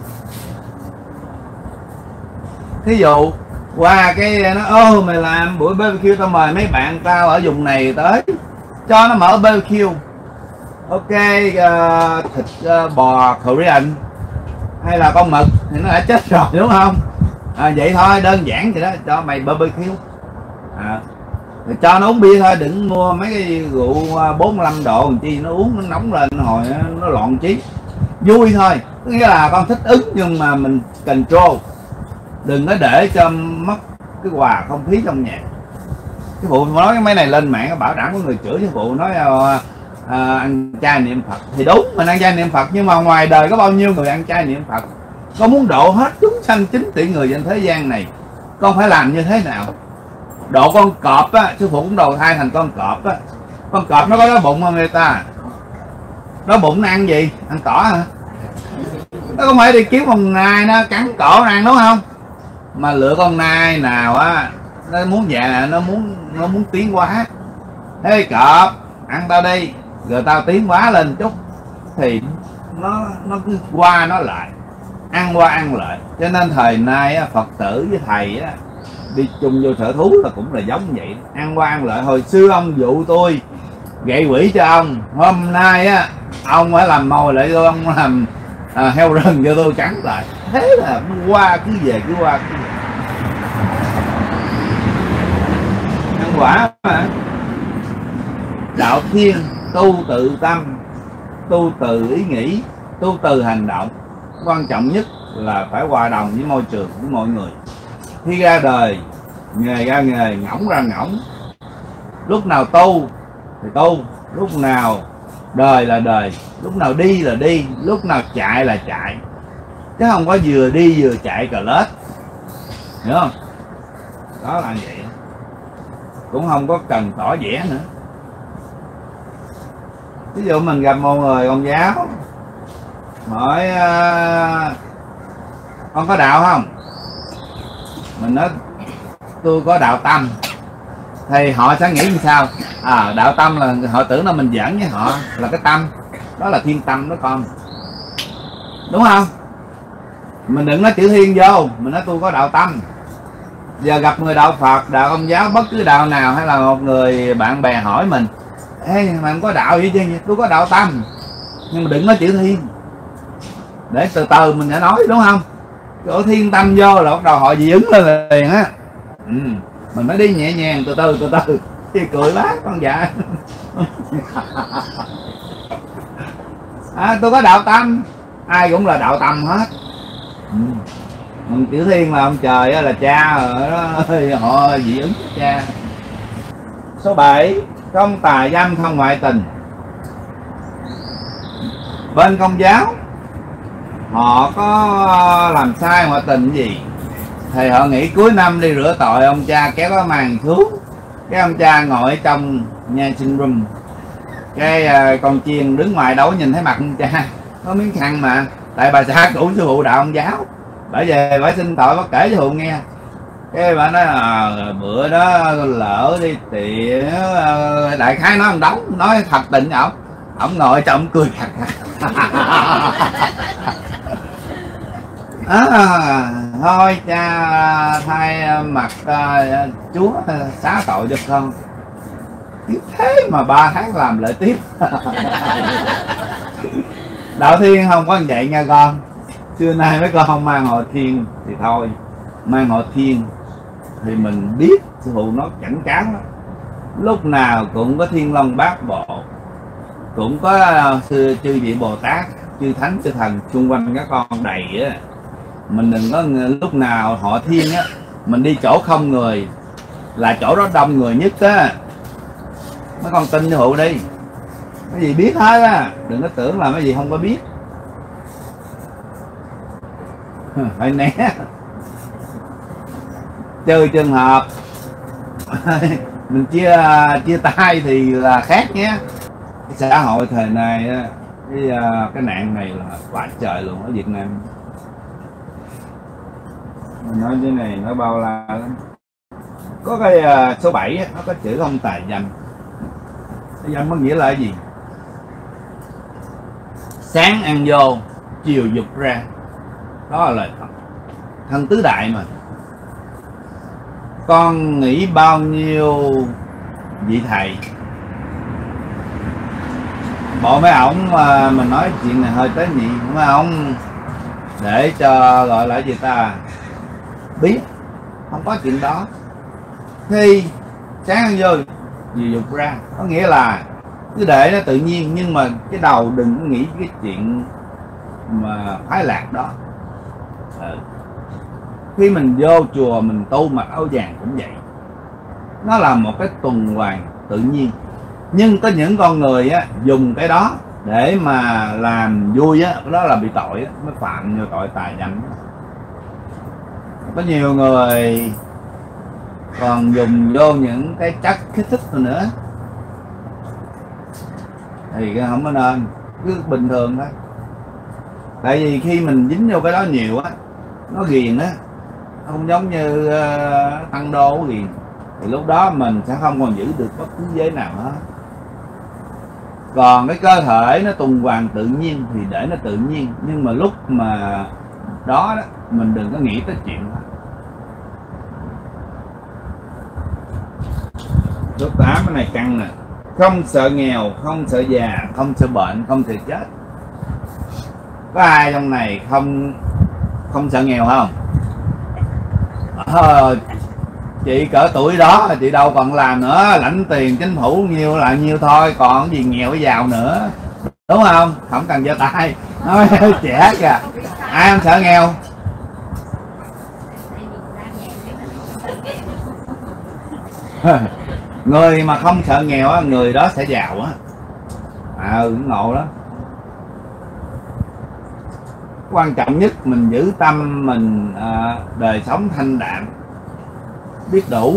thí dụ qua cái nó ô mày làm buổi bê bê kiu, tao mời mấy bạn tao ở vùng này tới, cho nó mở bê bê kiu, ok, uh, thịt uh, bò Korean hay là con mực thì nó đã chết rồi, đúng không? À, vậy thôi, đơn giản vậy đó, cho mày bê bê kiu. À, cho nó uống bia thôi, đừng mua mấy cái rượu bốn mươi lăm độ làm chi, nó uống nó nóng lên hồi nó loạn trí. Vui thôi, có nghĩa là con thích ứng nhưng mà mình control, đừng có để cho mất cái hòa không khí trong nhà. Cái phụ nói cái mấy này lên mạng bảo đảm có người chửi cái phụ nói à, à, ăn chay niệm Phật thì đúng, mình ăn chay niệm Phật, nhưng mà ngoài đời có bao nhiêu người ăn chay niệm Phật? Con muốn độ hết chúng sanh chín tỷ người trên thế gian này, con phải làm như thế nào? Độ con cọp á, sư phụ cũng đầu thai thành con cọp á. Con cọp nó có đói bụng không người ta? Đói bụng nó ăn gì? Ăn cỏ hả? Nó không phải đi kiếm con nai nó cắn cỏ nó ăn, đúng không? Mà lựa con nai nào á nó muốn dạ, nó muốn nó muốn tiến hóa. Ê cọp, ăn tao đi, rồi tao tiến hóa lên chút thì nó nó cứ qua nó lại, ăn qua ăn lại. Cho nên thời nay á, Phật tử với thầy á đi chung vô sở thú là cũng là giống vậy, ăn qua ăn lại. Hồi xưa ông dụ tôi gậy quỷ cho ông. Hôm nay á ông phải làm mồi lại cho ông, làm à, heo rừng cho tôi cắn lại. Thế là qua cứ về cứ qua cứ về. Nhân quả mà. Đạo thiên tu tự tâm, tu từ ý nghĩ, tu từ hành động. Quan trọng nhất là phải hòa đồng với môi trường, với mọi người. Khi ra đời, nghề ra nghề, ngỗng ra ngỗng. Lúc nào tu thì tu, lúc nào đời là đời, lúc nào đi là đi, lúc nào chạy là chạy, chứ không có vừa đi vừa chạy cà lết, hiểu không? Đó là vậy, cũng không có cần tỏ vẻ nữa. Ví dụ mình gặp một người Công giáo hỏi uh, con có đạo không, mình nói tôi có đạo tâm, thì họ sẽ nghĩ như sao? À, đạo tâm là họ tưởng là mình giỡn với họ, là cái tâm đó là thiên tâm đó con, đúng không? Mình đừng nói chữ thiên vô, mình nói tôi có đạo tâm. Giờ gặp người đạo Phật, đạo Công giáo, bất cứ đạo nào, hay là một người bạn bè hỏi mình: ê, mà không có đạo gì chứ? Tôi có đạo tâm. Nhưng mà đừng nói chữ thiên, để từ từ mình sẽ nói, đúng không? Chỗ thiên tâm vô là bắt đầu họ dị ứng lên liền á. Ừ. Mình phải đi nhẹ nhàng, từ từ từ từ thì cười bác con dạ. À, tôi có đạo tâm, ai cũng là đạo tâm hết. Ừ. Mình chữ thiên là ông trời là cha rồi đó, họ dị ứng với cha. Số bảy, không tà dâm không ngoại tình. Bên Công giáo họ có làm sai ngoại tình gì thì họ nghĩ cuối năm đi rửa tội, ông cha kéo cái màn xuống, cái ông cha ngồi ở trong nhà sinh room, cái uh, con chiên đứng ngoài đấu nhìn thấy mặt ông cha có miếng khăn, mà tại bà xã cũ sư phụ đạo Công giáo, bà về bà xin tội, bà kể cho Hụ nghe. Cái bà nói à, bữa đó lỡ đi tỉa, đại khái nói ông đóng, nói thật tình với ổng, ổng ngồi trong ổng cười khặt khặt. À, thôi cha thay mặt uh, Chúa xá tội cho con. Thế mà ba tháng làm lại tiếp. Đạo thiên không có vậy nha con. Xưa nay mấy con không mang họ thiên thì thôi, mang họ thiên thì mình biết sư phụ nó chẳng chán lắm. Lúc nào cũng có Thiên Long Bát Bộ, cũng có sư chư vị Bồ Tát, chư thánh chư thần xung quanh các con đầy á. Mình đừng có lúc nào họ thiên á, mình đi chỗ không người là chỗ đó đông người nhất á. Mấy con tin sư phụ đi, cái gì biết hết á, đừng có tưởng là cái gì không có biết. Phải né, trừ trường hợp mình chia chia tay thì là khác nhé. Cái xã hội thời này cái cái nạn này là quá trời luôn ở Việt Nam. Mình nói cái này nó bao la lắm. Có cái số bảy nó có chữ không tài dâm. Cái dâm có nghĩa là cái gì? Sáng ăn vô, chiều dục ra, đó là lời Phật. Thân tứ đại mà. Con nghĩ bao nhiêu vị thầy, bộ mấy ổng mà mình nói chuyện này hơi tế nhị, mấy ổng để cho gọi là gì ta biết, không có chuyện đó. Khi sáng ăn vô gì dục ra, có nghĩa là cứ để nó tự nhiên, nhưng mà cái đầu đừng có nghĩ cái chuyện mà phái lạc đó. Ừ. Khi mình vô chùa mình tu mặc áo vàng cũng vậy, nó là một cái tuần hoàn tự nhiên. Nhưng có những con người á, dùng cái đó để mà làm vui á, đó là bị tội á, mới phạm vô tội tà dâm. Có nhiều người còn dùng vô những cái chất kích thích nữa thì cái không có nên, cứ bình thường thôi. Tại vì khi mình dính vô cái đó nhiều á, nó ghiền á, không giống như uh, tăng đô ghiền, thì lúc đó mình sẽ không còn giữ được bất cứ giới nào hết. Còn cái cơ thể nó tuần hoàn tự nhiên thì để nó tự nhiên, nhưng mà lúc mà đó, đó mình đừng có nghĩ tới chuyện đó. Số tám cái này căng nè. không sợ nghèo, không sợ già, không sợ bệnh, không sợ chết. Có ai trong này không không sợ nghèo không? Ờ, chị cỡ tuổi đó chị đâu còn làm nữa, lãnh tiền chính phủ nhiêu là nhiêu thôi, còn gì nghèo với giàu nữa, đúng không? Không cần giơ tay, nói trẻ kìa. Ai không sợ nghèo? Người mà không sợ nghèo á, người đó sẽ giàu á. À ừ, ngộ đó. Quan trọng nhất mình giữ tâm mình à, đời sống thanh đạm, biết đủ.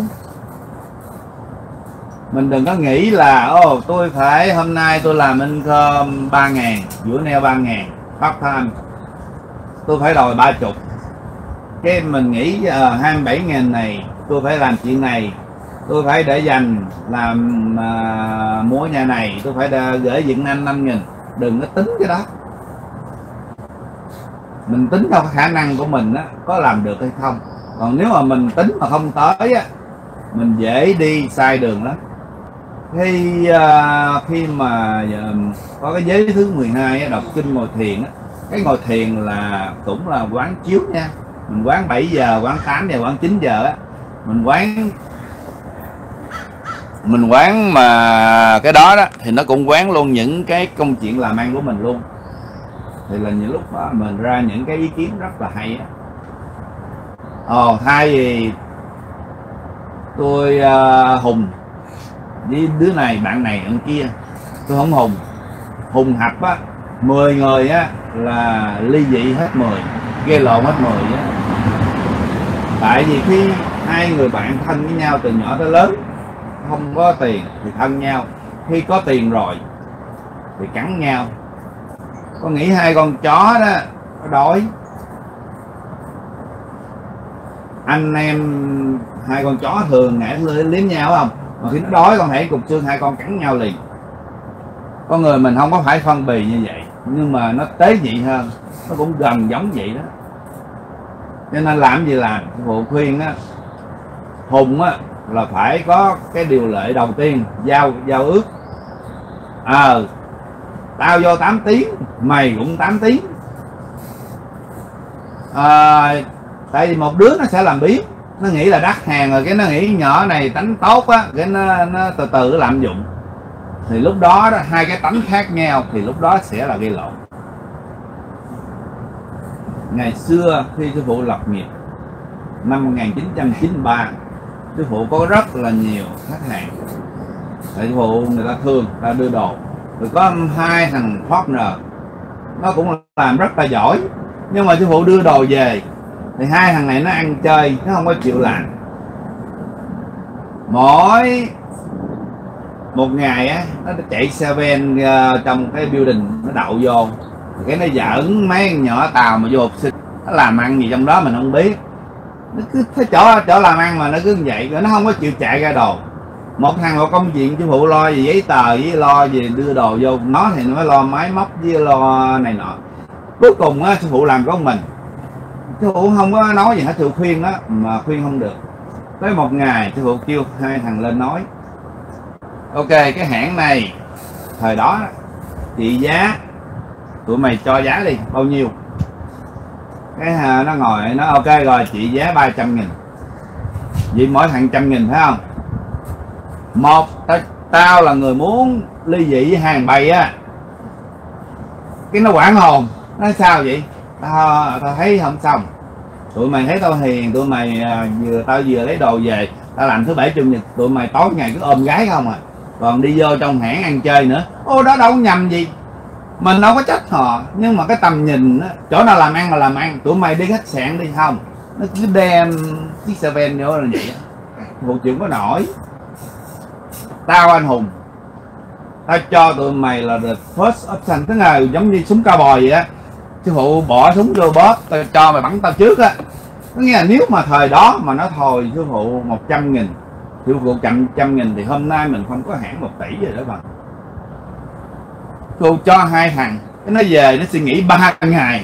Mình đừng có nghĩ là ô tôi phải hôm nay tôi làm income ba ngàn, bữa neo ba ngàn part time, tôi phải đòi ba chục. Cái mình nghĩ uh, hai mươi bảy ngàn này tôi phải làm chuyện này, tôi phải để dành làm uh, mua nhà này, tôi phải đa, gửi dựng anh năm nghìn. Đừng có tính cái đó. Mình tính theo khả năng của mình á, có làm được hay không. Còn nếu mà mình tính mà không tới á, mình dễ đi sai đường lắm. Khi uh, khi mà uh, có cái giới thứ mười hai á, đọc kinh ngồi thiền á, cái ngồi thiền là cũng là quán chiếu nha. Mình quán bảy giờ, quán tám giờ, quán chín giờ á, mình quán mình quán mà cái đó đó thì nó cũng quán luôn những cái công chuyện làm ăn của mình luôn. Thì là những lúc đó mình ra những cái ý kiến rất là hay á. Ồ, thay vì tôi uh, hùng với đứa này, bạn này, bạn kia, tôi không hùng. Hùng hạp á, mười người á là ly dị hết mười, gây lộn hết mười á. Tại vì khi hai người bạn thân với nhau từ nhỏ tới lớn, không có tiền thì thân nhau, khi có tiền rồi thì cắn nhau. Con nghĩ hai con chó đó nó đói, anh em hai con chó thường ngã liếm nhau không, mà khi nó đói con hãy cục xương hai con cắn nhau liền. Con người mình không có phải phân bì như vậy, nhưng mà nó tế nhị hơn, nó cũng gần giống vậy đó. Cho nên làm gì làm, phụ khuyên á, hùng á là phải có cái điều lệ đầu tiên, giao giao ước. Ờ à, tao vô tám tiếng, mày cũng tám tiếng. À, tại vì một đứa nó sẽ làm biến, nó nghĩ là đắt hàng rồi, cái nó nghĩ nhỏ này tánh tốt á, cái nó, nó từ từ nó lạm dụng. Thì lúc đó, đó hai cái tánh khác nhau thì lúc đó sẽ là gây lộn. Ngày xưa khi sư phụ lập nghiệp năm một nghìn chín trăm chín mươi ba, sư phụ có rất là nhiều khách hàng. Tại sư phụ người ta thương, ta đưa đồ. Rồi có hai thằng partner, nó cũng làm rất là giỏi, nhưng mà sư phụ đưa đồ về thì hai thằng này nó ăn chơi, nó không có chịu làm. Mỗi một ngày á, nó chạy xe ven uh, trong cái building, nó đậu vô, cái nó giỡn mấy con nhỏ tàu mà vô học sinh, nó làm ăn gì trong đó mình không biết. Nó cứ thấy chỗ chỗ làm ăn mà nó cứ như vậy, rồi nó không có chịu chạy ra đồ. Một thằng một công chuyện sư phụ lo gì giấy tờ với lo gì đưa đồ vô, nó thì nó mới lo máy móc với lo này nọ. Cuối cùng á, sư phụ làm có mình, sư phụ không có nói gì hết, sư phụ khuyên đó mà khuyên không được. Tới một ngày sư phụ kêu hai thằng lên nói: ok, cái hãng này thời đó trị giá, tụi mày cho giá đi bao nhiêu. Cái nó ngồi nó ok rồi, trị giá ba trăm nghìn, vì mỗi thằng trăm nghìn phải không? Một, tao, tao là người muốn ly dị với hàng bày á. Cái nó quảng hồn, nó sao vậy? Tao, tao thấy không xong. Tụi mày thấy tao hiền, tụi mày vừa tao vừa lấy đồ về, tao làm thứ bảy chủ nhật, tụi mày tối ngày cứ ôm gái không à, còn đi vô trong hãng ăn chơi nữa. Ô đó đâu có nhầm gì, mình đâu có trách họ, nhưng mà cái tầm nhìn á, chỗ nào làm ăn là làm ăn. Tụi mày đi khách sạn đi không, nó cứ đem chiếc xe ven vô là vậy. Một chuyện có nổi. Tao anh hùng, tao cho tụi mày là the first option, tức là giống như súng cao bò vậy á. Sư phụ bỏ súng vô bóp, tao cho mày bắn tao trước á. Có nghĩa là nếu mà thời đó mà nó thôi sư phụ một trăm nghìn, sư phụ chậm trăm nghìn thì hôm nay mình không có hãng một tỷ rồi đó mà. Cô cho hai thằng, cái nó về nó suy nghĩ ba ngày,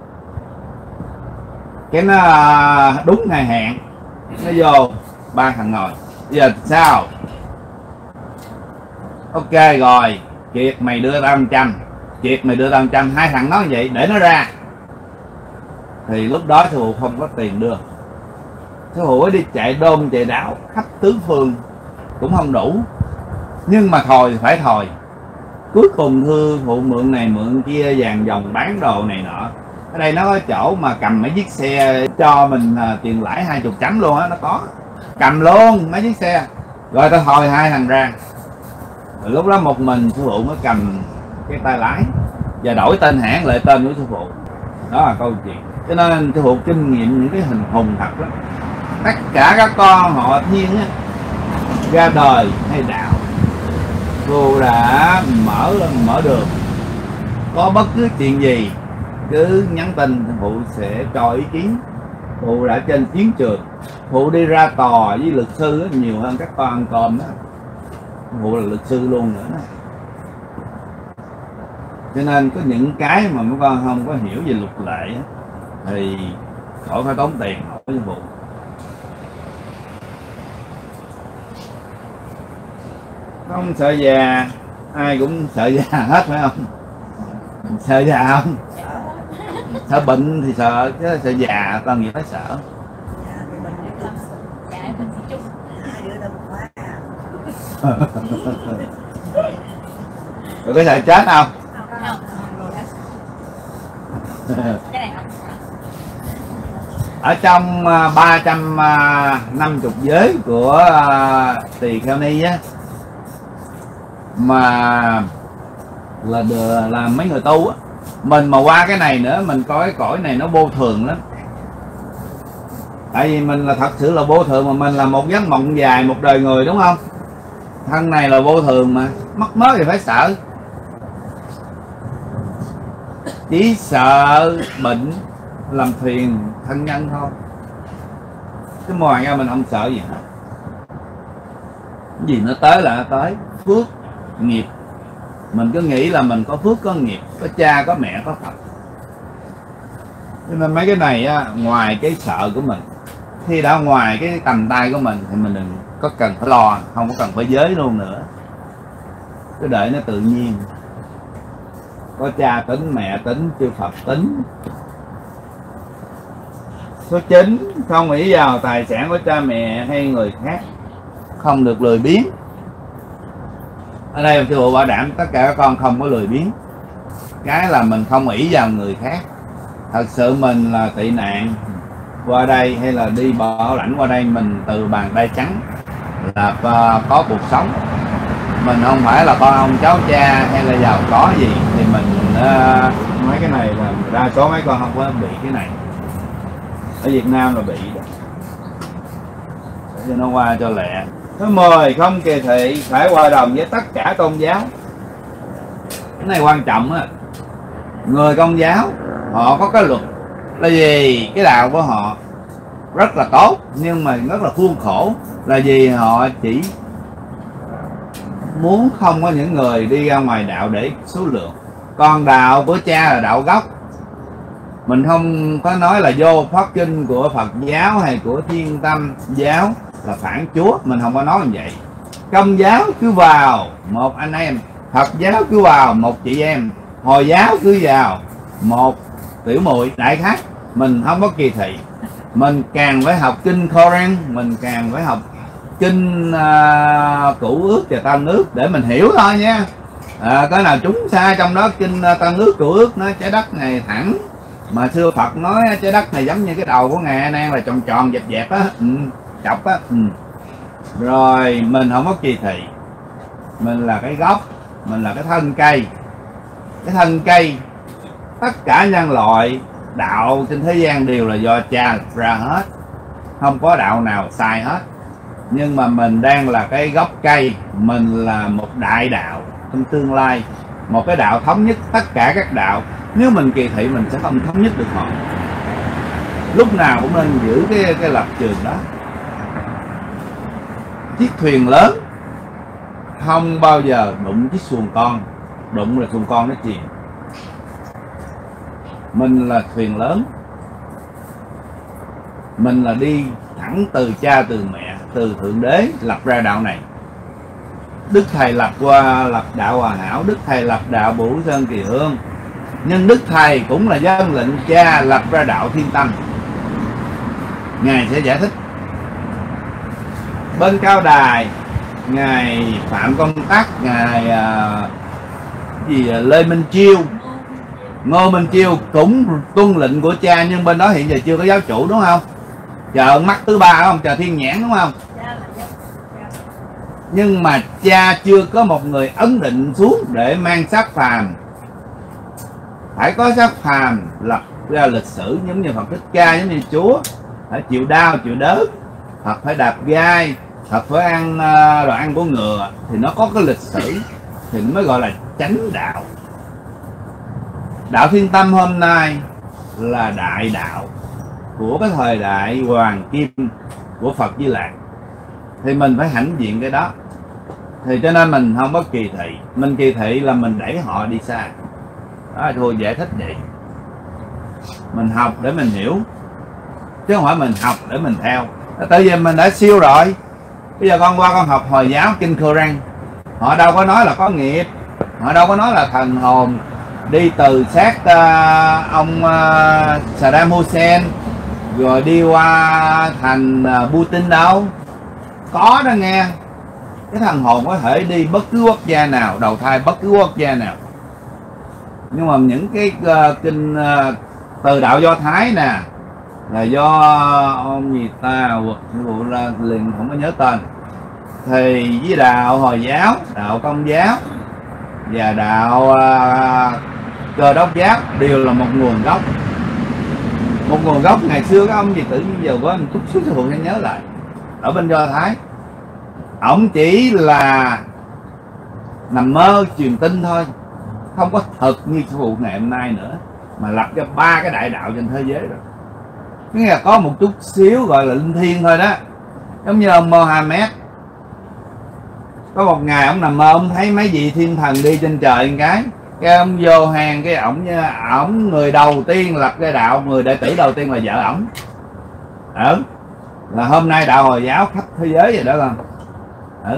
cái nó đúng ngày hẹn, nó vô ba thằng ngồi. Bây giờ sao? Ok rồi, Kiệt mày đưa tao một trăm, Kiệt mày đưa tao một trăm, hai thằng nói vậy để nó ra. Thì lúc đó sư phụ không có tiền đưa, sư phụ đi chạy đôn chạy đảo khắp tứ phương cũng không đủ, nhưng mà thòi thì phải thòi. Cuối cùng thư phụ mượn này mượn kia, vàng dòng bán đồ này nọ. Ở đây nó có chỗ mà cầm mấy chiếc xe cho mình à, tiền lãi hai chục chấm luôn á, nó có cầm luôn mấy chiếc xe. Rồi tao thòi hai thằng ra. Rồi lúc đó một mình sư phụ mới cầm cái tay lái và đổi tên hãng lại tên của sư phụ. Đó là câu chuyện. Cho nên sư phụ kinh nghiệm những cái hình hùng thật lắm. Tất cả các con họ Thiên á, ra đời hay đạo, cô đã mở mở đường. Có bất cứ chuyện gì cứ nhắn tin, phụ sẽ cho ý kiến. Phụ đã trên chiến trường, phụ đi ra tòa với luật sư nhiều hơn các con ăn cơm đó. Phụ là luật sư luôn nữa đó. Cho nên có những cái mà mấy con không có hiểu về luật lệ thì khỏi phải tốn tiền hỏi với phụ. Không sợ già, ai cũng sợ già hết phải không? Sợ già không? Sợ bệnh thì sợ, chứ sợ già toàn gì phải sợ. Rồi có sợ chết không? Ở trong ba trăm năm mươi giới của Tỳ Kheo Ni á, mà là đờ, là mấy người tu á, mình mà qua cái này nữa, mình coi cái cõi này nó vô thường lắm. Tại vì mình là thật sự là vô thường, mà mình là một giấc mộng dài một đời người, đúng không? Thân này là vô thường mà, mất mớ thì phải sợ. Chỉ sợ bệnh làm phiền thân nhân thôi, chứ ngoài ra mình không sợ gì hết. Cái gì nó tới là nó tới. Phước nghiệp, mình cứ nghĩ là mình có phước có nghiệp, có cha có mẹ có Phật. Cho nên mấy cái này á, ngoài cái sợ của mình, khi đã ngoài cái tầm tay của mình thì mình đừng có cần phải lo, không có cần phải giới luôn nữa. Cứ đợi nó tự nhiên. Có cha tính, mẹ tính, chư Phật tính. Số chín, không nghĩ vào tài sản của cha mẹ hay người khác, không được lười biếng. Ở đây sư phụ bảo đảm tất cả các con không có lười biếng. Cái là mình không nghĩ vào người khác. Thật sự mình là tị nạn qua đây hay là đi bảo lãnh qua đây, mình từ bàn tay trắng là có cuộc sống. Mình không phải là con ông cháu cha hay là giàu có gì thì mình uh, mấy cái này là đa số mấy con không có bị cái này. Ở Việt Nam là bị đó. Để cho nó qua cho lẹ. Thứ mười, không kỳ thị, phải hòa đồng với tất cả tôn giáo. Cái này quan trọng á. Người Công giáo họ có cái luật là gì? Cái đạo của họ rất là tốt nhưng mà rất là khuôn khổ. Là gì? Họ chỉ muốn không có những người đi ra ngoài đạo để số lượng. Còn đạo của cha là đạo gốc. Mình không có nói là vô pháp kinh của Phật giáo hay của Thiên Tâm giáo là phản Chúa, mình không có nói như vậy. Công giáo cứ vào một anh em, Phật giáo cứ vào một chị em, Hồi giáo cứ vào một tiểu muội. Đại khái mình không có kỳ thị. Mình càng phải học kinh Koran, mình càng phải học kinh uh, Cựu Ước và Tân Ước để mình hiểu thôi nha. À, cái nào trúng sai trong đó, kinh uh, Tân Ước, Cựu Ước nói trái đất này thẳng, mà xưa Phật nói trái đất này giống như cái đầu của ngài A Nan là tròn tròn dẹp dẹp á, ừ, chọc á. Ừ. Rồi mình không có kỳ thị. Mình là cái gốc, mình là cái thân cây. Cái thân cây, tất cả nhân loại đạo trên thế gian đều là do cha ra hết, không có đạo nào sai hết. Nhưng mà mình đang là cái gốc cây, mình là một đại đạo trong tương lai, một cái đạo thống nhất tất cả các đạo. Nếu mình kỳ thị mình sẽ không thống nhất được họ. Lúc nào cũng nên giữ cái cái lập trường đó. Chiếc thuyền lớn không bao giờ đụng chiếc xuồng con, đụng là xuồng con nó chìm. Mình là thuyền lớn, mình là đi thẳng từ cha từ mẹ, từ Thượng Đế lập ra đạo này. Đức Thầy lập qua lập đạo Hòa Hảo, Đức Thầy lập đạo Bửu Sơn Kỳ Hương, nhưng Đức Thầy cũng là dân lệnh cha lập ra đạo Thiên Tâm. Ngài sẽ giải thích. Bên Cao Đài, ngài Phạm Công Tắc, ngài uh, gì uh, Lê Minh Chiêu, Ngô Minh Chiêu cũng tuân lệnh của cha, nhưng bên đó hiện giờ chưa có giáo chủ đúng không? Chợ mắt thứ ba không? Chợ Thiên Nhãn đúng không? Nhưng mà cha chưa có một người ấn định xuống để mang xác phàm. Phải có xác phàm lập ra lịch sử, giống như Phật Thích Ca, giống như Chúa phải chịu đau chịu đớn, Phật phải đạp gai, Phật phải ăn uh, đồ ăn của ngựa, thì nó có cái lịch sử thì nó mới gọi là chánh đạo. Đạo Thiên Tâm hôm nay là đại đạo của cái thời đại hoàng kim của Phật Di Lạc, thì mình phải hãnh diện cái đó. Thì cho nên mình không có kỳ thị, mình kỳ thị là mình đẩy họ đi xa. Đó, thôi giải thích vậy. Mình học để mình hiểu, chứ không phải mình học để mình theo. Tại vì mình đã siêu rồi. Bây giờ con qua con học Hồi giáo Kinh Quran, họ đâu có nói là có nghiệp, họ đâu có nói là thần hồn đi từ xác uh, ông uh, Saddam Hussein rồi đi qua thành uh, Putin đâu. Có đó nghe. Cái thần hồn có thể đi bất cứ quốc gia nào, đầu thai bất cứ quốc gia nào. Nhưng mà những cái uh, kinh uh, từ đạo Do Thái nè, là do ông gì ta vụ ra liền không có nhớ tên, thì với đạo Hồi giáo, đạo Công giáo và đạo uh, Cơ Đốc giáo đều là một nguồn gốc. Một nguồn gốc ngày xưa cái ông gì tự nhiên giờ có một chút xíu sư phụ sẽ nhớ lại, ở bên Do Thái, ổng chỉ là nằm mơ truyền tin thôi, không có thật như sư phụ ngày hôm nay nữa, mà lập ra ba cái đại đạo trên thế giới rồi. Nghĩa là có một chút xíu gọi là linh thiêng thôi đó. Giống như ông Mohammed, có một ngày ông nằm mơ ông thấy mấy vị thiên thần đi trên trời một cái, cái ông vô hàng, cái ổng ổng người đầu tiên lập cái đạo, người đệ tử đầu tiên là vợ ổng. Ừ, là hôm nay đạo Hồi giáo khắp thế giới vậy đó con. Ừ.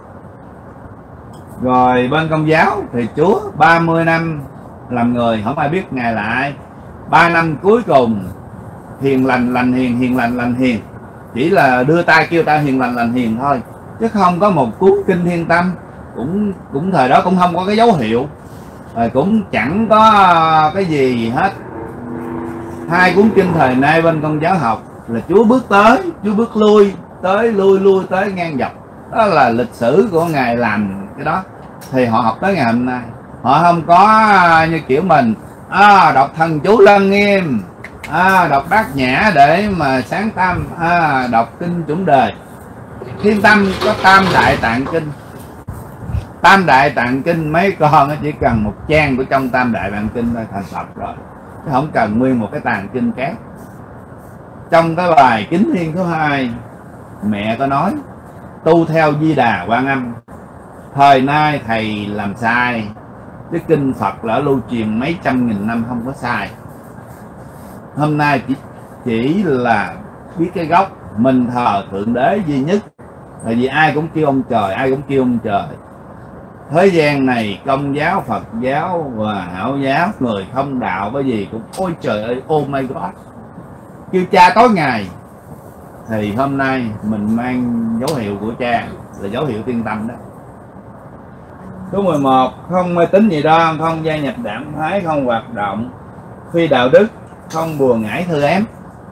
Rồi bên Công giáo thì Chúa ba mươi năm làm người, không ai biết ngài là ai. Ba năm cuối cùng hiền lành lành hiền, hiền lành lành hiền, chỉ là đưa tay kêu ta hiền lành lành hiền thôi, chứ không có một cuốn kinh Thiên Tâm. Cũng cũng thời đó cũng không có cái dấu hiệu, rồi cũng chẳng có cái gì hết. Hai cuốn kinh thời nay bên Công giáo học là Chúa bước tới, Chúa bước lui, tới lui lui tới ngang dọc. Đó là lịch sử của ngài làm cái đó, thì họ học tới ngày hôm nay. Họ không có như kiểu mình à, đọc Thần Chú Lăng Nghiêm, à, đọc Bát Nhã để mà sáng tâm, à, đọc kinh Chuẩn Đề. Thiên Tâm có Tam Đại Tạng Kinh. Tam Đại Tạng Kinh mấy con chỉ cần một trang của trong Tam Đại Tạng Kinh là thành Phật rồi, chứ không cần nguyên một cái tạng kinh khác. Trong cái bài Kính Thiên thứ hai, mẹ có nói tu theo Di Đà Quan Âm. Thời nay thầy làm sai, cái kinh Phật đã lưu truyền mấy trăm nghìn năm không có sai. Hôm nay chỉ, chỉ là biết cái gốc, mình thờ Thượng Đế duy nhất. Tại vì ai cũng kêu ông trời, ai cũng kêu ông trời. Thế gian này Công giáo, Phật giáo và Hảo giáo, người không đạo cái gì cũng ôi trời ơi, oh my God, kêu cha tối ngày. Thì hôm nay mình mang dấu hiệu của cha là dấu hiệu Thiên Tâm đó. Số mười một, không mê tín gì đó, không gia nhập đảng phái, không hoạt động phi đạo đức, không bùa ngải thư ém.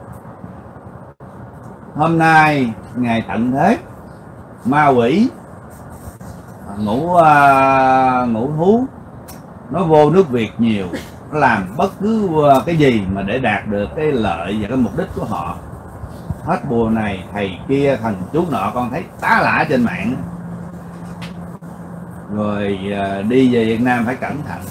Hôm nay ngày tận thế, ma quỷ, ngũ uh, ngũ thú nó vô nước Việt nhiều, nó làm bất cứ cái gì mà để đạt được cái lợi và cái mục đích của họ. Hết bùa này thầy kia, thần chú nọ, con thấy tá lả trên mạng. Rồi uh, đi về Việt Nam phải cẩn thận,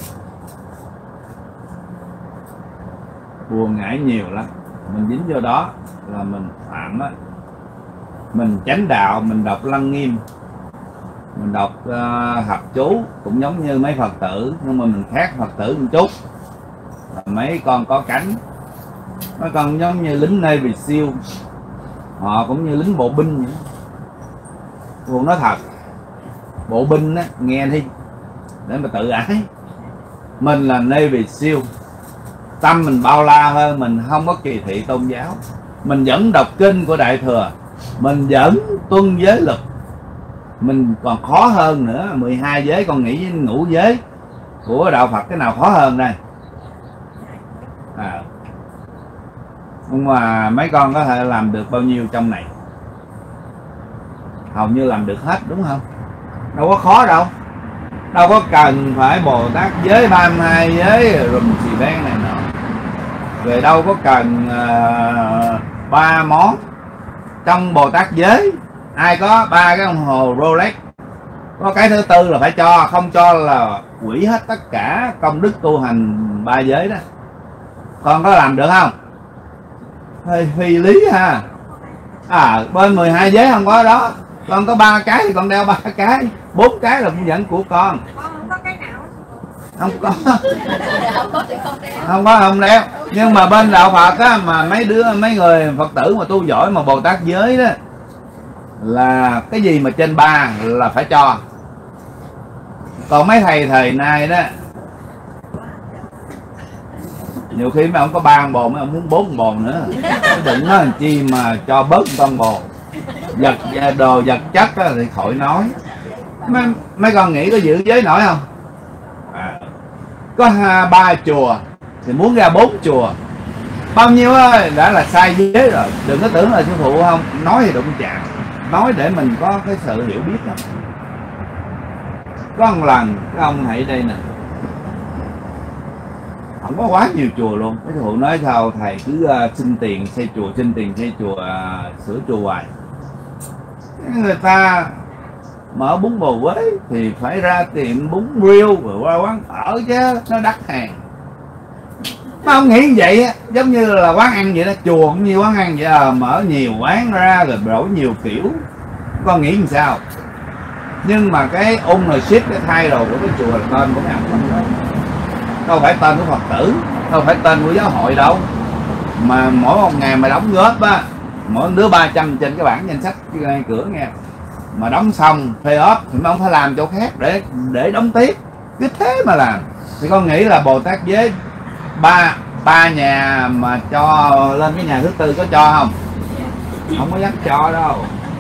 bùa ngải nhiều lắm, mình dính vô đó là mình phạm á. Mình chánh đạo, mình đọc Lăng Nghiêm, mình đọc uh, hợp chú cũng giống như mấy Phật tử, nhưng mà mình khác Phật tử một chút là mấy con có cánh, mấy con giống như lính Navy SEAL, họ cũng như lính bộ binh vậy. Buồn nói thật, bộ binh á, nghe đi để mà tự ái. Mình là Navy SEAL, tâm mình bao la hơn, mình không có kỳ thị tôn giáo, mình vẫn đọc kinh của Đại Thừa, mình vẫn tuân giới luật. Mình còn khó hơn nữa, mười hai giới còn nghĩ ngũ giới của đạo Phật cái nào khó hơn đây? À, nhưng mà mấy con có thể làm được bao nhiêu trong này? Hầu như làm được hết, đúng không? Đâu có khó đâu, đâu có cần phải Bồ Tát giới ba mươi hai giới rùm xì beng này nọ, rồi đâu có cần ba uh, món. Trong Bồ Tát giới ai có ba cái đồng hồ Rolex, có cái thứ tư là phải cho, không cho là hủy hết tất cả công đức tu hành ba giới đó. Con có làm được không? Hơi phi lý ha. À, bên mười hai giới không có đó, con có ba cái thì con đeo ba cái, bốn cái là cũng dẫn của con. Con không có cái nào. Không có. Không có thì không đeo. Không có không đeo. Nhưng mà bên đạo Phật á, mà mấy đứa mấy người Phật tử mà tu giỏi mà Bồ Tát giới đó, là cái gì mà trên ba là phải cho. Còn mấy thầy thời nay đó, nhiều khi mấy ông có ba con bồ, mấy ông muốn bốn con bồ nữa. Đừng nói làm chi mà cho bớt con bồ. Vật đồ vật chất thì khỏi nói. Mấy, mấy con nghĩ có giữ giới nổi không? À, có hai, ba chùa thì muốn ra bốn chùa, bao nhiêu ơi đã là sai giới rồi. Đừng có tưởng là sư phụ không nói thì đụng chạm, nói để mình có cái sự hiểu biết đó. Có một lần cái ông hãy đây nè, không có quá nhiều chùa luôn. Cái sư phụ nói sao thầy cứ uh, xin tiền xây chùa, xin tiền xây chùa, uh, sửa chùa hoài. Người ta mở bún bò Huế thì phải ra tiệm bún riêu rồi qua quán phở chứ, nó đắt hàng. Mà ông nghĩ như vậy á, giống như là quán ăn vậy đó, chùa cũng như quán ăn vậy à, mở nhiều quán ra rồi đổi nhiều kiểu. Con nghĩ làm sao? Nhưng mà cái ownership, cái thay đồ của cái chùa là tên của mấy ông đó, đâu phải tên của Phật tử, đâu phải tên của giáo hội đâu. Mà mỗi một ngày mà đóng góp á, mỗi đứa ba trăm trên cái bảng danh sách ngay cửa nghe, mà đóng xong pay off thì mấy ông phải làm chỗ khác để để đóng tiếp, cứ thế mà làm. Thì con nghĩ là Bồ Tát giới ba ba nhà mà cho lên cái nhà thứ tư có cho không? Không có dám cho đâu.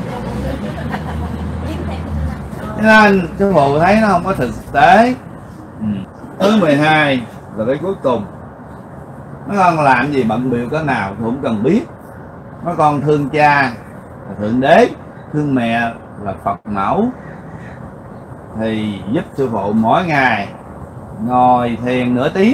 Nên sư phụ thấy nó không có thực tế. Ừ. Thứ mười hai là cái cuối cùng. Mấy con làm gì bận bịu cái nào cũng cần biết. Mấy con thương cha là Thượng Đế, thương mẹ là Phật mẫu, thì giúp sư phụ mỗi ngày ngồi thiền nửa tiếng.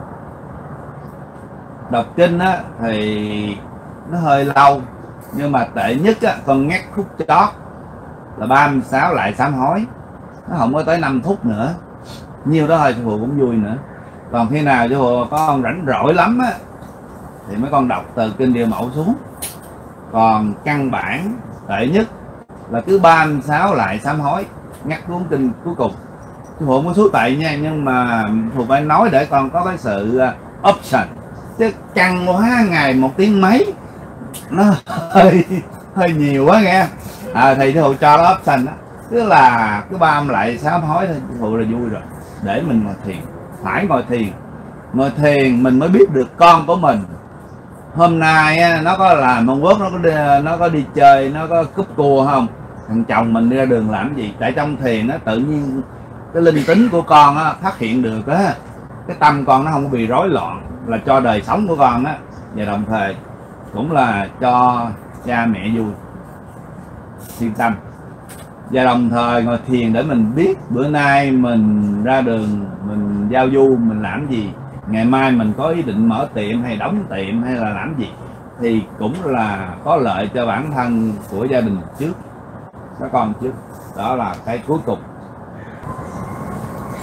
Đọc kinh á thì nó hơi lâu, nhưng mà tệ nhất á, con ngắt khúc chót là ba mươi sáu lại sám hối, nó không có tới năm phút nữa, nhiêu đó thôi sư phụ cũng vui nữa. Còn khi nào sư phụ có con rảnh rỗi lắm á thì mấy con đọc từ kinh Địa Mẫu xuống. Còn căn bản tệ nhất là cứ ba mươi sáu lại sám hối, ngắt cuốn kinh cuối cùng. Sư phụ muốn suốt tệ nha, nhưng mà sư phụ phải nói để con có cái sự option, chứ căng quá ngày một tiếng mấy nó hơi hơi nhiều quá nghe. À, thì sư phụ cho nó option đó, tức là cứ ba mươi lại sám hối thôi, sư phụ là vui rồi. Để mình ngồi thiền, phải ngồi thiền, ngồi thiền mình mới biết được con của mình. Hôm nay nó có làm mong quốc, nó có đi, nó có đi chơi, nó có cúp cua không, thằng chồng mình đi ra đường làm gì. Tại trong thiền nó tự nhiên cái linh tính của con á, phát hiện được á, cái tâm con nó không có bị rối loạn, là cho đời sống của con á, và đồng thời cũng là cho cha mẹ vui, yên tâm. Và đồng thời ngồi thiền để mình biết bữa nay mình ra đường mình giao du mình làm gì, ngày mai mình có ý định mở tiệm hay đóng tiệm hay là làm gì, thì cũng là có lợi cho bản thân của gia đình trước, các con trước. Đó là cái cuối cùng.